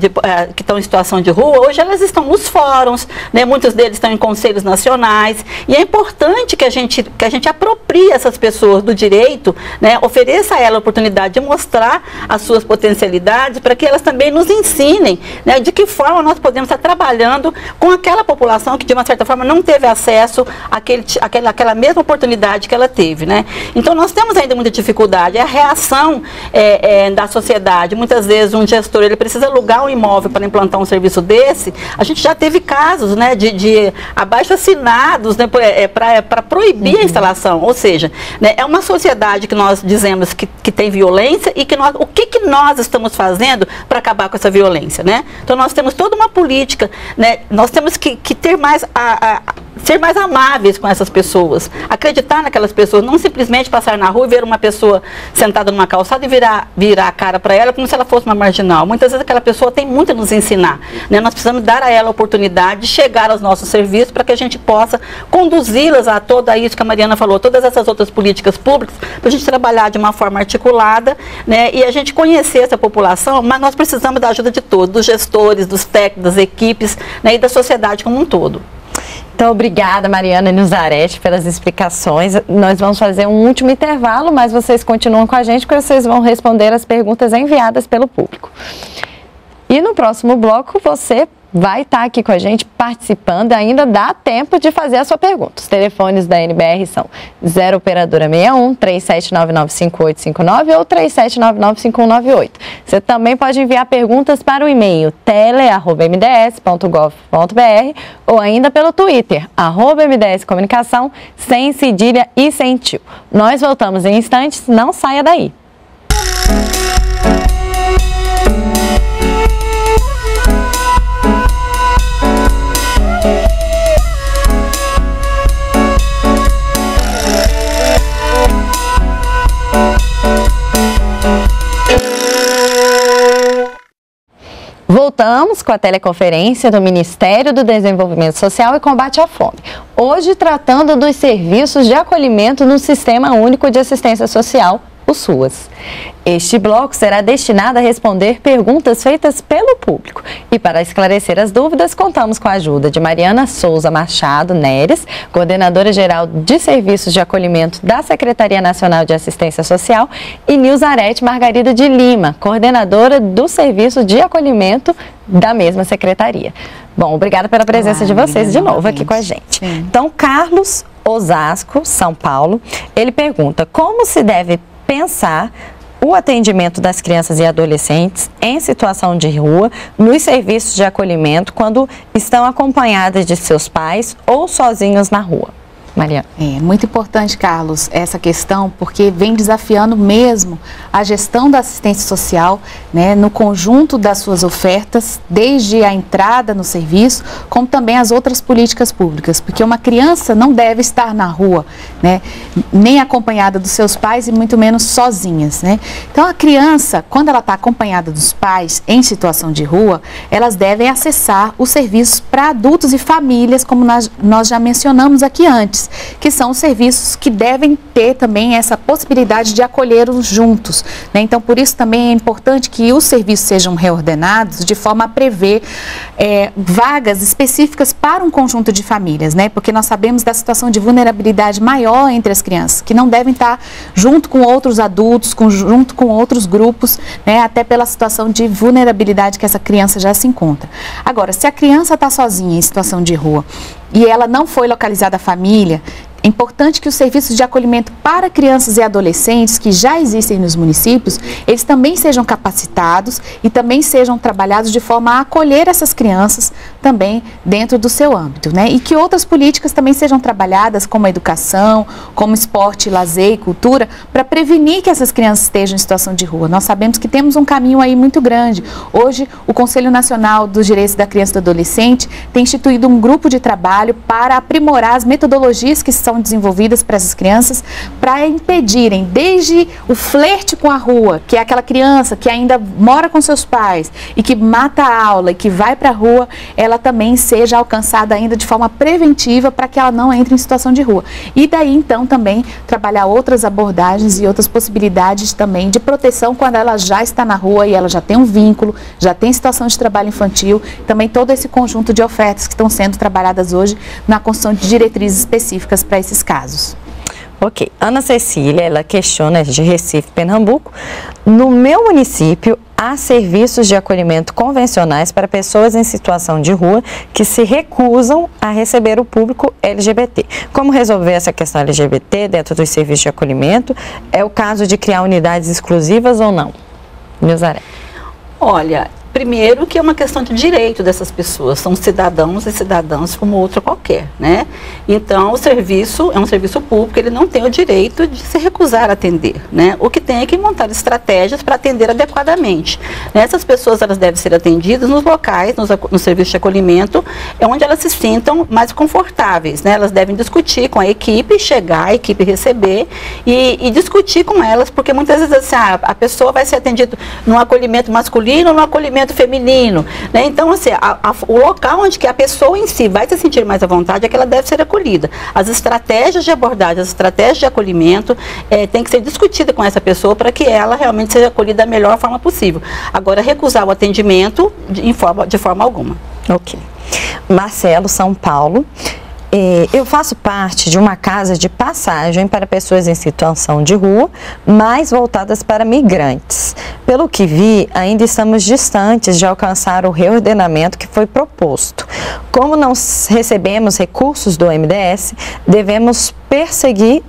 que estão em situação de rua, hoje elas estão nos fóruns, né, muitos deles estão em conselhos nacionais, e é importante que a gente aproprie essas pessoas do direito, né, ofereça a elas a oportunidade de mostrar as suas potencialidades para que elas também nos ensinem, né, de que forma nós podemos estar trabalhando com aquela população que de uma certa forma não teve acesso àquele aquela mesma oportunidade que ela teve, né? Então nós temos ainda muita dificuldade, a reação da sociedade. Muitas vezes um gestor, ele precisa alugar um imóvel para implantar um serviço desse. A gente já teve casos, né, de abaixo-assinados, né, para proibir a instalação, ou seja, né, é uma sociedade que nós dizemos que tem violência e que o que nós estamos fazendo para acabar com essa violência, né? Então nós temos toda uma política, né? Nós temos que ter mais ser mais amáveis com essas pessoas, acreditar naquelas pessoas, não simplesmente passar na rua e ver uma pessoa sentada numa calçada e virar a cara para ela como se ela fosse uma marginal. Muitas vezes aquela pessoa tem muito a nos ensinar, né? Nós precisamos dar a ela a oportunidade de chegar aos nossos serviços para que a gente possa conduzi-las a toda isso que a Mariana falou, todas essas outras políticas públicas, para a gente trabalhar de uma forma articulada, né? E a gente conhecer essa população, mas nós precisamos da ajuda de todos, dos gestores, dos técnicos, das equipes, né? E da sociedade como um todo. Então, obrigada, Mariana e Nuzarete, pelas explicações. Nós vamos fazer um último intervalo, mas vocês continuam com a gente, porque vocês vão responder as perguntas enviadas pelo público. E no próximo bloco, você vai estar aqui com a gente participando, ainda dá tempo de fazer a sua pergunta. Os telefones da NBR são 0 operadora 61 37995859 ou 37995198. Você também pode enviar perguntas para o e-mail tele@mds.gov.br ou ainda pelo Twitter @MDS Comunicação, sem cedilha e sem tio. Nós voltamos em instantes, não saia daí. Voltamos com a teleconferência do Ministério do Desenvolvimento Social e Combate à Fome. Hoje tratando dos serviços de acolhimento no Sistema Único de Assistência Social, o SUAS. Este bloco será destinado a responder perguntas feitas pelo público. E para esclarecer as dúvidas, contamos com a ajuda de Mariana Souza Machado Neres, coordenadora geral de Serviços de Acolhimento da Secretaria Nacional de Assistência Social, e Nuzarete Margarida de Lima, coordenadora do Serviço de Acolhimento da mesma secretaria. Bom, obrigada pela presença de vocês de novo aqui com a gente. Sim. Então, Carlos Osasco, São Paulo, ele pergunta: como se deve pensar o atendimento das crianças e adolescentes em situação de rua nos serviços de acolhimento quando estão acompanhadas de seus pais ou sozinhos na rua? Mariana. É muito importante, Carlos, essa questão, porque vem desafiando mesmo a gestão da assistência social, né, no conjunto das suas ofertas, desde a entrada no serviço, como também as outras políticas públicas, porque uma criança não deve estar na rua, né, nem acompanhada dos seus pais e muito menos sozinhas, né? Então a criança, quando ela está acompanhada dos pais em situação de rua, elas devem acessar os serviços para adultos e famílias, como nós já mencionamos aqui antes, que são os serviços que devem ter também essa possibilidade de acolhê-los juntos, né? Então, por isso também é importante que os serviços sejam reordenados de forma a prever vagas específicas para um conjunto de famílias, né? Porque nós sabemos da situação de vulnerabilidade maior entre as crianças, que não devem estar junto com outros adultos, junto com outros grupos, né? Até pela situação de vulnerabilidade que essa criança já se encontra. Agora, se a criança está sozinha em situação de rua e ela não foi localizada à família, é importante que os serviços de acolhimento para crianças e adolescentes que já existem nos municípios, eles também sejam capacitados e também sejam trabalhados de forma a acolher essas crianças também dentro do seu âmbito, né? E que outras políticas também sejam trabalhadas, como a educação, como esporte, lazer e cultura, para prevenir que essas crianças estejam em situação de rua. Nós sabemos que temos um caminho aí muito grande. Hoje, o Conselho Nacional dos Direitos da Criança e do Adolescente tem instituído um grupo de trabalho para aprimorar as metodologias que são desenvolvidas para essas crianças, para impedirem desde o flerte com a rua, que é aquela criança que ainda mora com seus pais e que mata a aula e que vai para a rua, ela também seja alcançada ainda de forma preventiva para que ela não entre em situação de rua. E daí então também trabalhar outras abordagens e outras possibilidades também de proteção quando ela já está na rua e ela já tem um vínculo, já tem situação de trabalho infantil, também todo esse conjunto de ofertas que estão sendo trabalhadas hoje na construção de diretrizes específicas para esses casos. Ok. Ana Cecília, ela questiona, de Recife, Pernambuco: no meu município, há serviços de acolhimento convencionais para pessoas em situação de rua que se recusam a receber o público LGBT. Como resolver essa questão LGBT dentro dos serviços de acolhimento? É o caso de criar unidades exclusivas ou não? Nilzaré. Olha, primeiro que é uma questão de direito dessas pessoas, são cidadãos e cidadãs como outro qualquer, né? Então, o serviço é um serviço público, ele não tem o direito de se recusar a atender, né? O que tem é que montar estratégias para atender adequadamente. Essas pessoas, elas devem ser atendidas nos locais, no serviço de acolhimento, onde elas se sintam mais confortáveis, né? Elas devem discutir com a equipe, chegar, a equipe receber e discutir com elas, porque muitas vezes assim, a pessoa vai ser atendida num acolhimento masculino ou num acolhimento feminino, né? Então, assim, o local onde que a pessoa em si vai se sentir mais à vontade é que ela deve ser acolhida. As estratégias de abordagem, as estratégias de acolhimento tem que ser discutida com essa pessoa para que ela realmente seja acolhida da melhor forma possível. Agora, recusar o atendimento de forma alguma. Ok. Marcelo, São Paulo. Eu faço parte de uma casa de passagem para pessoas em situação de rua, mais voltadas para migrantes. Pelo que vi, ainda estamos distantes de alcançar o reordenamento que foi proposto. Como não recebemos recursos do MDS, devemos perseguir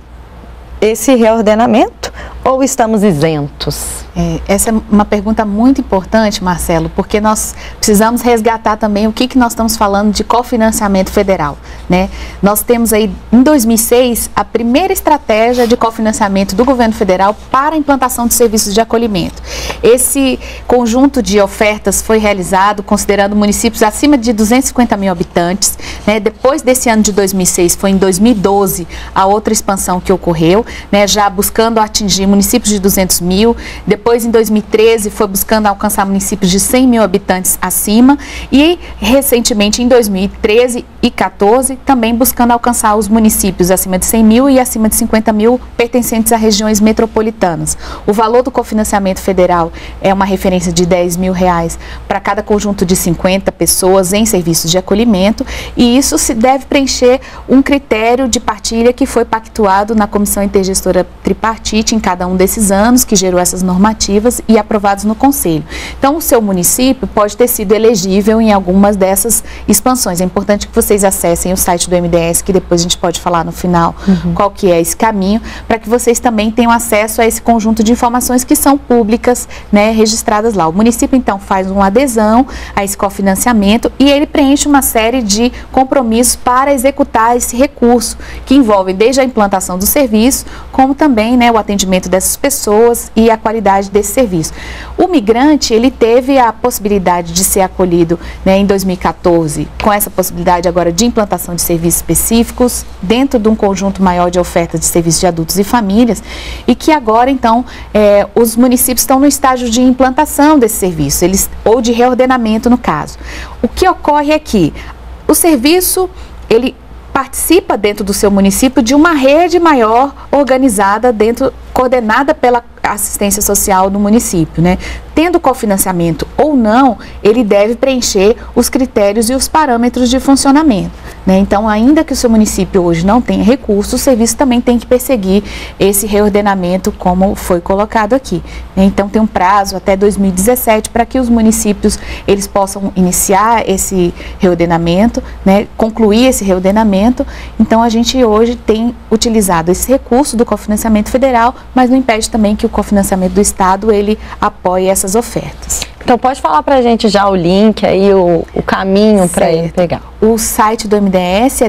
esse reordenamento ou estamos isentos? Essa é uma pergunta muito importante, Marcelo, porque nós precisamos resgatar também o que nós estamos falando de cofinanciamento federal, né? Nós temos aí, em 2006, a primeira estratégia de cofinanciamento do governo federal para a implantação de serviços de acolhimento. Esse conjunto de ofertas foi realizado considerando municípios acima de 250 mil habitantes, né? Depois desse ano de 2006, foi em 2012 a outra expansão que ocorreu, né? Já buscando atingir municípios de 200 mil, depois, em 2013, foi buscando alcançar municípios de 100 mil habitantes acima e, recentemente, em 2013 e 2014, também buscando alcançar os municípios acima de 100 mil e acima de 50 mil pertencentes a regiões metropolitanas. O valor do cofinanciamento federal é uma referência de R$10 mil para cada conjunto de 50 pessoas em serviços de acolhimento e isso se deve preencher um critério de partilha que foi pactuado na Comissão Intergestora Tripartite em cada um desses anos, que gerou essas normativas e aprovados no Conselho. Então, o seu município pode ter sido elegível em algumas dessas expansões. É importante que vocês acessem o site do MDS, que depois a gente pode falar no final qual que é esse caminho, para que vocês também tenham acesso a esse conjunto de informações que são públicas, né, registradas lá. O município, então, faz uma adesão a esse cofinanciamento e ele preenche uma série de compromissos para executar esse recurso, que envolve desde a implantação do serviço, como também, né, o atendimento dessas pessoas e a qualidade desse serviço. O migrante, ele teve a possibilidade de ser acolhido, né, em 2014, com essa possibilidade agora de implantação de serviços específicos, dentro de um conjunto maior de ofertas de serviços de adultos e famílias, e que agora, então, os municípios estão no estágio de implantação desse serviço, ou de reordenamento, no caso. O que ocorre é que o serviço, ele participa dentro do seu município de uma rede maior organizada coordenada pela assistência social do município, né? Tendo cofinanciamento ou não, ele deve preencher os critérios e os parâmetros de funcionamento, né? Então, ainda que o seu município hoje não tenha recursos, o serviço também tem que perseguir esse reordenamento como foi colocado aqui, né? Então, tem um prazo até 2017 para que os municípios eles possam iniciar esse reordenamento, né? Concluir esse reordenamento. Então, a gente hoje tem utilizado esse recurso do cofinanciamento federal, mas não impede também que o cofinanciamento do Estado, ele apoie essas ofertas. Então, pode falar para a gente já o link aí, o caminho para ele pegar. O site do MDS é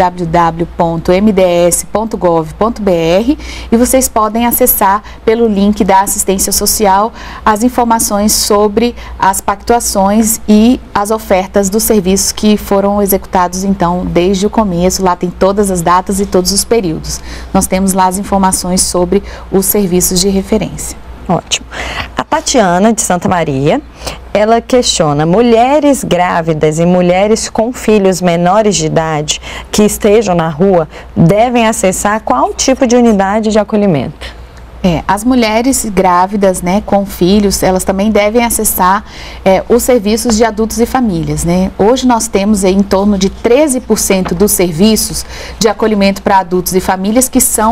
www.mds.gov.br e vocês podem acessar pelo link da assistência social as informações sobre as pactuações e as ofertas dos serviços que foram executados, então, desde o começo. Lá tem todas as datas e todos os períodos. Nós temos lá as informações sobre os serviços de referência. Ótimo. A Tatiana, de Santa Maria, ela questiona: mulheres grávidas e mulheres com filhos menores de idade que estejam na rua devem acessar qual tipo de unidade de acolhimento? As mulheres grávidas, né, com filhos, elas também devem acessar os serviços de adultos e famílias, né? Hoje nós temos aí em torno de 13% dos serviços de acolhimento para adultos e famílias que são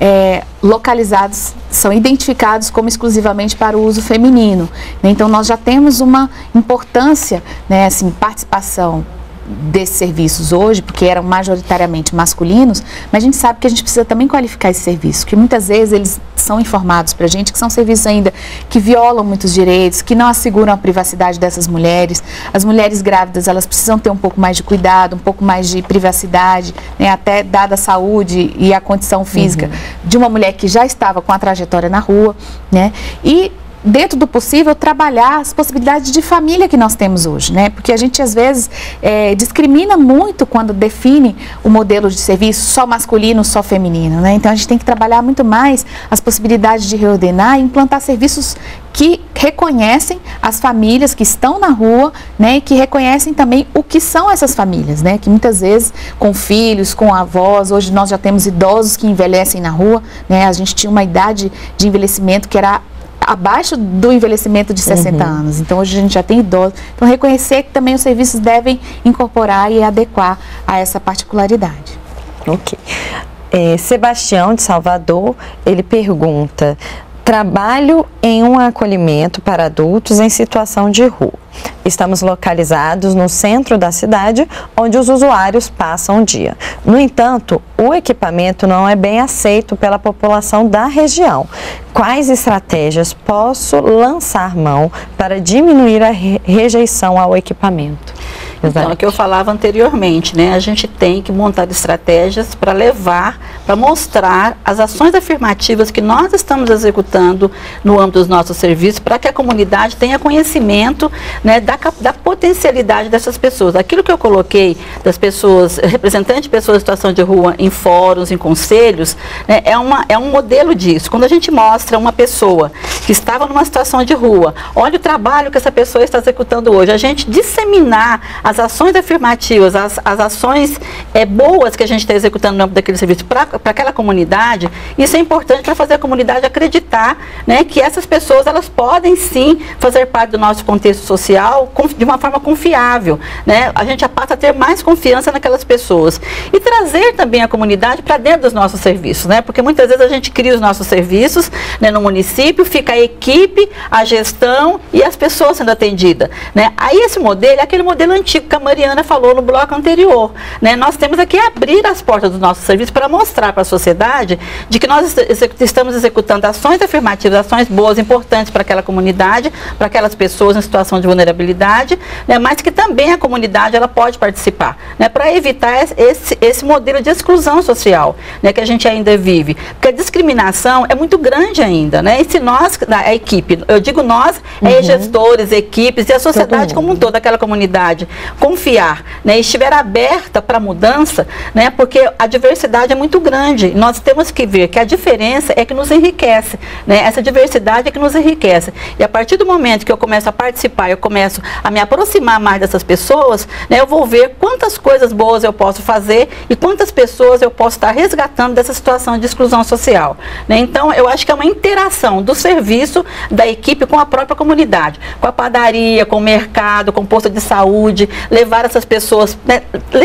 localizados, são identificados como exclusivamente para o uso feminino. Então nós já temos uma importância, né, assim, participação desses serviços hoje, porque eram majoritariamente masculinos, mas a gente sabe que a gente precisa também qualificar esses serviços, que muitas vezes eles são informados para a gente que são serviços ainda que violam muitos direitos, que não asseguram a privacidade dessas mulheres. As mulheres grávidas, elas precisam ter um pouco mais de cuidado, um pouco mais de privacidade, né, até dada a saúde e a condição física de uma mulher que já estava com a trajetória na rua, né, e dentro do possível, trabalhar as possibilidades de família que nós temos hoje, né? Porque a gente, às vezes, discrimina muito quando define o modelo de serviço só masculino, só feminino, né? Então, a gente tem que trabalhar muito mais as possibilidades de reordenar e implantar serviços que reconhecem as famílias que estão na rua, né? E que reconhecem também o que são essas famílias, né? Que muitas vezes, com filhos, com avós, hoje nós já temos idosos que envelhecem na rua, né? A gente tinha uma idade de envelhecimento que era abaixo do envelhecimento de 60 anos. Então, hoje a gente já tem idosos. Então, reconhecer que também os serviços devem incorporar e adequar a essa particularidade. Ok. Sebastião, de Salvador, ele pergunta: trabalho em um acolhimento para adultos em situação de rua. Estamos localizados no centro da cidade, onde os usuários passam o dia. No entanto, o equipamento não é bem aceito pela população da região. Quais estratégias posso lançar mão para diminuir a rejeição ao equipamento? Então, é o que eu falava anteriormente, né? A gente tem que montar estratégias para levar, para mostrar as ações afirmativas que nós estamos executando no âmbito dos nossos serviços, para que a comunidade tenha conhecimento, né, da potencialidade dessas pessoas. Aquilo que eu coloquei das pessoas, representantes de pessoas em situação de rua em fóruns, em conselhos, né, é um modelo disso. Quando a gente mostra uma pessoa que estava numa situação de rua, olha o trabalho que essa pessoa está executando hoje, a gente disseminar as ações afirmativas, as ações boas que a gente está executando no âmbito daquele serviço para aquela comunidade, isso é importante para fazer a comunidade acreditar, né, que essas pessoas, elas podem sim fazer parte do nosso contexto social de uma forma confiável, né? A gente já passa a ter mais confiança naquelas pessoas e trazer também a comunidade para dentro dos nossos serviços, né? Porque muitas vezes a gente cria os nossos serviços, né, no município, fica a equipe, a gestão e as pessoas sendo atendidas, né? Aí esse modelo é aquele modelo antigo que a Mariana falou no bloco anterior, né? Nós temos aqui abrir as portas do nosso serviço para mostrar para a sociedade de que nós estamos executando ações afirmativas, ações boas, importantes para aquela comunidade, para aquelas pessoas em situação de vulnerabilidade, né? Mas que também a comunidade ela pode participar, né? Para evitar esse modelo de exclusão social, né, que a gente ainda vive, porque a discriminação é muito grande ainda, né? E se nós, a equipe, eu digo nós, gestores, equipes e a sociedade como um todo, aquela comunidade, confiar, né, e estiver aberta para a mudança, né, porque a diversidade é muito grande. Nós temos que ver que a diferença é que nos enriquece, né? Essa diversidade é que nos enriquece. E a partir do momento que eu começo a participar, eu começo a me aproximar mais dessas pessoas, né, eu vou ver quantas coisas boas eu posso fazer e quantas pessoas eu posso estar resgatando dessa situação de exclusão social, né? Então, eu acho que é uma interação do serviço da equipe com a própria comunidade, com a padaria, com o mercado, com o posto de saúde, levar essas pessoas, né,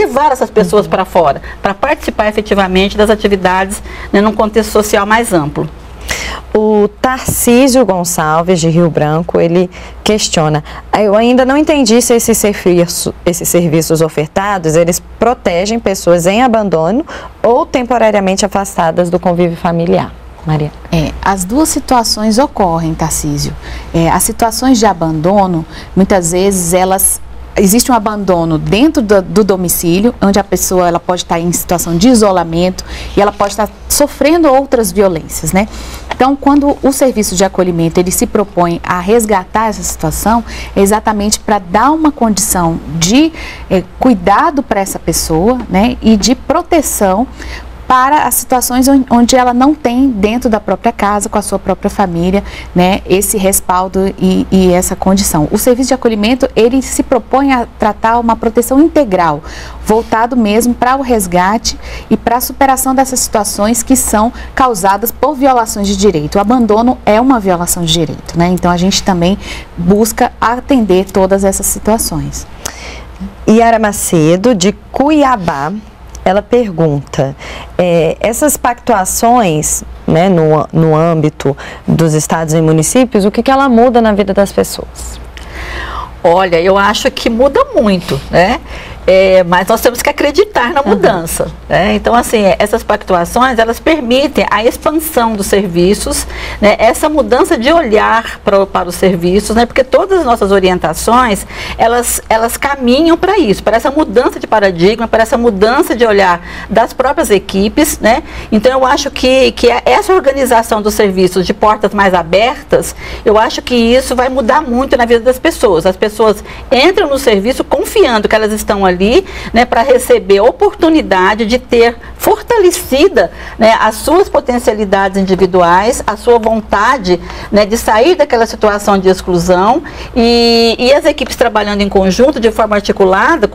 para fora, para participar efetivamente das atividades, né, num contexto social mais amplo. O Tarcísio Gonçalves, de Rio Branco, ele questiona: eu ainda não entendi se esses serviços ofertados, eles protegem pessoas em abandono ou temporariamente afastadas do convívio familiar. Maria. As duas situações ocorrem, Tarcísio. As situações de abandono, muitas vezes existe um abandono dentro do domicílio, onde a pessoa ela pode estar em situação de isolamento e ela pode estar sofrendo outras violências, né? Então, quando o serviço de acolhimento ele se propõe a resgatar essa situação, é exatamente para dar uma condição de cuidado para essa pessoa, né, e de proteção para as situações onde ela não tem dentro da própria casa, com a sua própria família, né, esse respaldo e essa condição. O serviço de acolhimento, ele se propõe a tratar uma proteção integral, voltado mesmo para o resgate e para a superação dessas situações que são causadas por violações de direito. O abandono é uma violação de direito, né? Então a gente também busca atender todas essas situações. Yara Macedo, de Cuiabá, ela pergunta, essas pactuações, né, no âmbito dos estados e municípios, o que ela muda na vida das pessoas? Olha, eu acho que muda muito, né? Mas nós temos que acreditar na mudança, né? Então, assim, essas pactuações, elas permitem a expansão dos serviços, né? Essa mudança de olhar para os serviços, né? Porque todas as nossas orientações, elas caminham para isso, para essa mudança de paradigma, para essa mudança de olhar das próprias equipes, né? Então, eu acho que essa organização dos serviços de portas mais abertas, eu acho que isso vai mudar muito na vida das pessoas. As pessoas entram no serviço confiando que elas estão ali, né, para receber oportunidade de ter fortalecida, né, as suas potencialidades individuais, a sua vontade, né, de sair daquela situação de exclusão e as equipes trabalhando em conjunto, de forma articulada,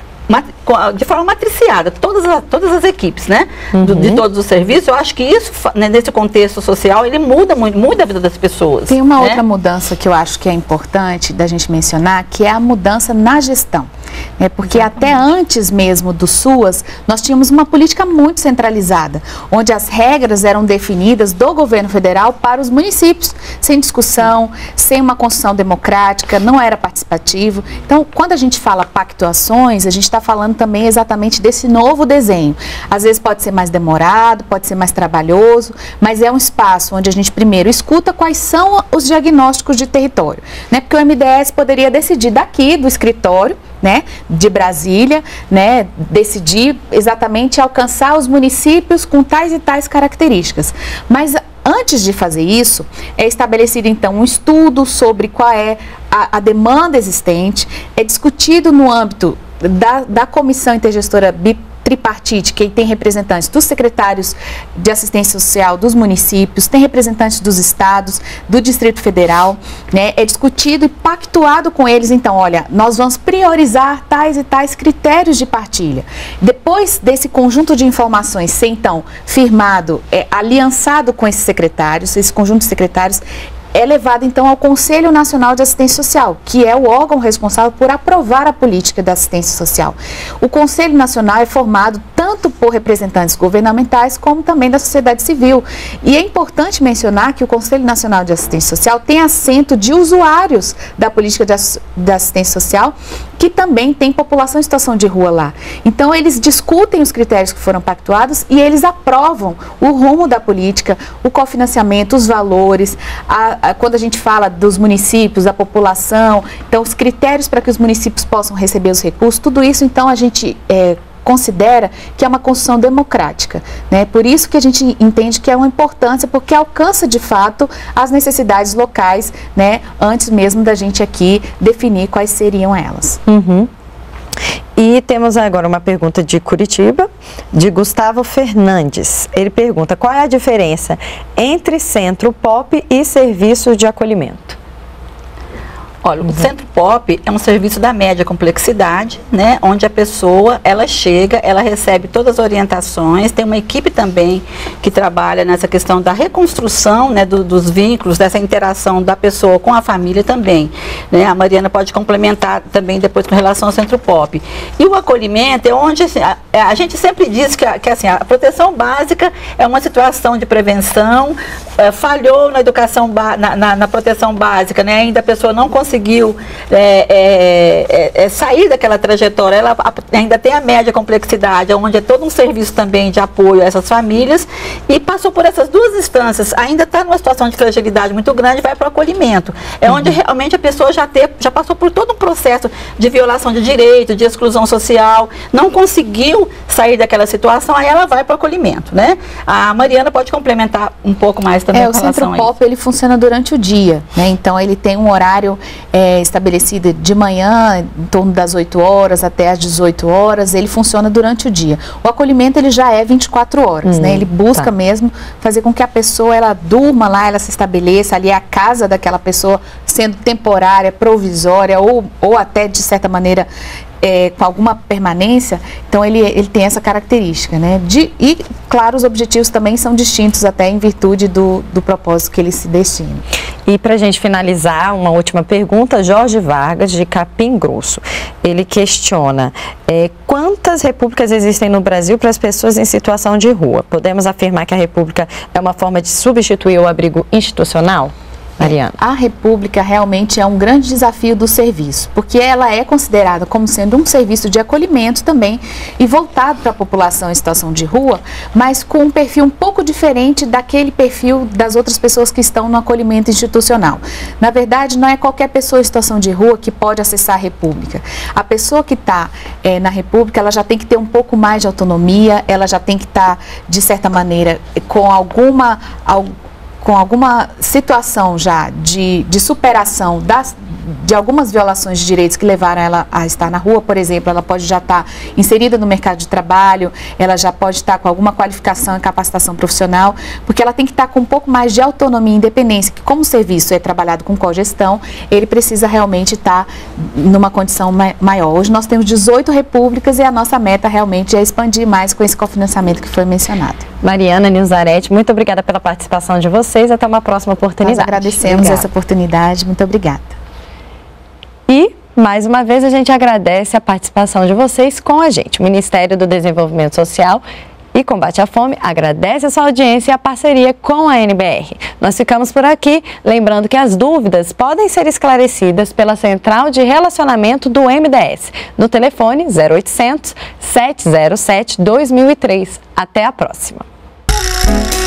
de forma matriciada, todas as equipes, né, de todos os serviços. Eu acho que isso, né, nesse contexto social, ele muda muito, muda a vida das pessoas. Tem uma outra mudança que eu acho que é importante da gente mencionar, que é a mudança na gestão. Porque até antes mesmo do SUAS, nós tínhamos uma política muito centralizada, onde as regras eram definidas do governo federal para os municípios, sem discussão, sem uma construção democrática, não era participativo. Então, quando a gente fala pactuações, a gente está falando também exatamente desse novo desenho. Às vezes pode ser mais demorado, pode ser mais trabalhoso, mas é um espaço onde a gente primeiro escuta quais são os diagnósticos de território, né? Porque o MDS poderia decidir daqui do escritório, né, de Brasília, né, decidir exatamente alcançar os municípios com tais e tais características. Mas antes de fazer isso, é estabelecido então um estudo sobre qual é a demanda existente, é discutido no âmbito da Comissão Intergestora Tripartite, que tem representantes dos secretários de assistência social dos municípios, tem representantes dos estados, do Distrito Federal, né? É discutido e pactuado com eles, então, olha, nós vamos priorizar tais e tais critérios de partilha. Depois desse conjunto de informações ser, então, firmado, aliançado com esses secretários, esse conjunto de secretários, é levado, então, ao Conselho Nacional de Assistência Social, que é o órgão responsável por aprovar a política da assistência social. O Conselho Nacional é formado tanto por representantes governamentais, como também da sociedade civil. E é importante mencionar que o Conselho Nacional de Assistência Social tem assento de usuários da política da assistência social, que também tem população em situação de rua lá. Então, eles discutem os critérios que foram pactuados e eles aprovam o rumo da política, o cofinanciamento, os valores, quando a gente fala dos municípios, da população, então os critérios para que os municípios possam receber os recursos, tudo isso, então, a gente considera que é uma construção democrática, né? Por isso que a gente entende que é uma importância, porque alcança de fato as necessidades locais, né? Antes mesmo da gente aqui definir quais seriam elas. E temos agora uma pergunta de Curitiba, de Gustavo Fernandes. Ele pergunta: qual é a diferença entre Centro POP e serviço de acolhimento? Olha, o Centro POP é um serviço da média complexidade, né, onde a pessoa, ela chega, ela recebe todas as orientações, tem uma equipe também que trabalha nessa questão da reconstrução, né, dos vínculos, dessa interação da pessoa com a família também, né. A Mariana pode complementar também depois com relação ao Centro POP. E o acolhimento é onde, assim, a gente sempre diz que assim, a proteção básica é uma situação de prevenção, falhou na educação, na proteção básica, né, ainda a pessoa não conseguiu sair daquela trajetória, ela ainda tem a média complexidade, onde é todo um serviço também de apoio a essas famílias, e passou por essas duas instâncias, ainda está numa situação de fragilidade muito grande, vai para o acolhimento. É onde realmente a pessoa já passou por todo um processo de violação de direito, de exclusão social, não conseguiu sair daquela situação, aí ela vai para o acolhimento, né? A Mariana pode complementar um pouco mais também com relação a isso. O Centro POP, ele funciona durante o dia, né? Então ele tem um horário estabelecida de manhã, em torno das 8 horas até as 18 horas, ele funciona durante o dia. O acolhimento, ele já é 24 horas, né? Ele busca mesmo fazer com que a pessoa, ela durma lá, ela se estabeleça, ali é a casa daquela pessoa, sendo temporária, provisória ou até, de certa maneira, com alguma permanência. Então ele tem essa característica, né? E, claro, os objetivos também são distintos até em virtude do propósito que ele se destina. E para a gente finalizar, uma última pergunta, Jorge Vargas, de Capim Grosso. Ele questiona, quantas repúblicas existem no Brasil para as pessoas em situação de rua? Podemos afirmar que a república é uma forma de substituir o abrigo institucional? Mariana. A república realmente é um grande desafio do serviço, porque ela é considerada como sendo um serviço de acolhimento também e voltado para a população em situação de rua, mas com um perfil um pouco diferente daquele perfil das outras pessoas que estão no acolhimento institucional. Na verdade, não é qualquer pessoa em situação de rua que pode acessar a república. A pessoa que está na república, ela já tem que ter um pouco mais de autonomia, ela já tem que estar, de certa maneira, com alguma situação já de superação de algumas violações de direitos que levaram ela a estar na rua. Por exemplo, ela pode já estar inserida no mercado de trabalho, ela já pode estar com alguma qualificação e capacitação profissional, porque ela tem que estar com um pouco mais de autonomia e independência, que como o serviço é trabalhado com cogestão, ele precisa realmente estar numa condição maior. Hoje nós temos 18 repúblicas e a nossa meta realmente é expandir mais com esse cofinanciamento que foi mencionado. Mariana, Nilzarete, muito obrigada pela participação de vocês. Até uma próxima oportunidade. Nós agradecemos essa oportunidade. Muito obrigada. E, mais uma vez, a gente agradece a participação de vocês com a gente. O Ministério do Desenvolvimento Social e Combate à Fome agradece a sua audiência e a parceria com a NBR. Nós ficamos por aqui, lembrando que as dúvidas podem ser esclarecidas pela Central de Relacionamento do MDS, no telefone 0800 707 2003. Até a próxima.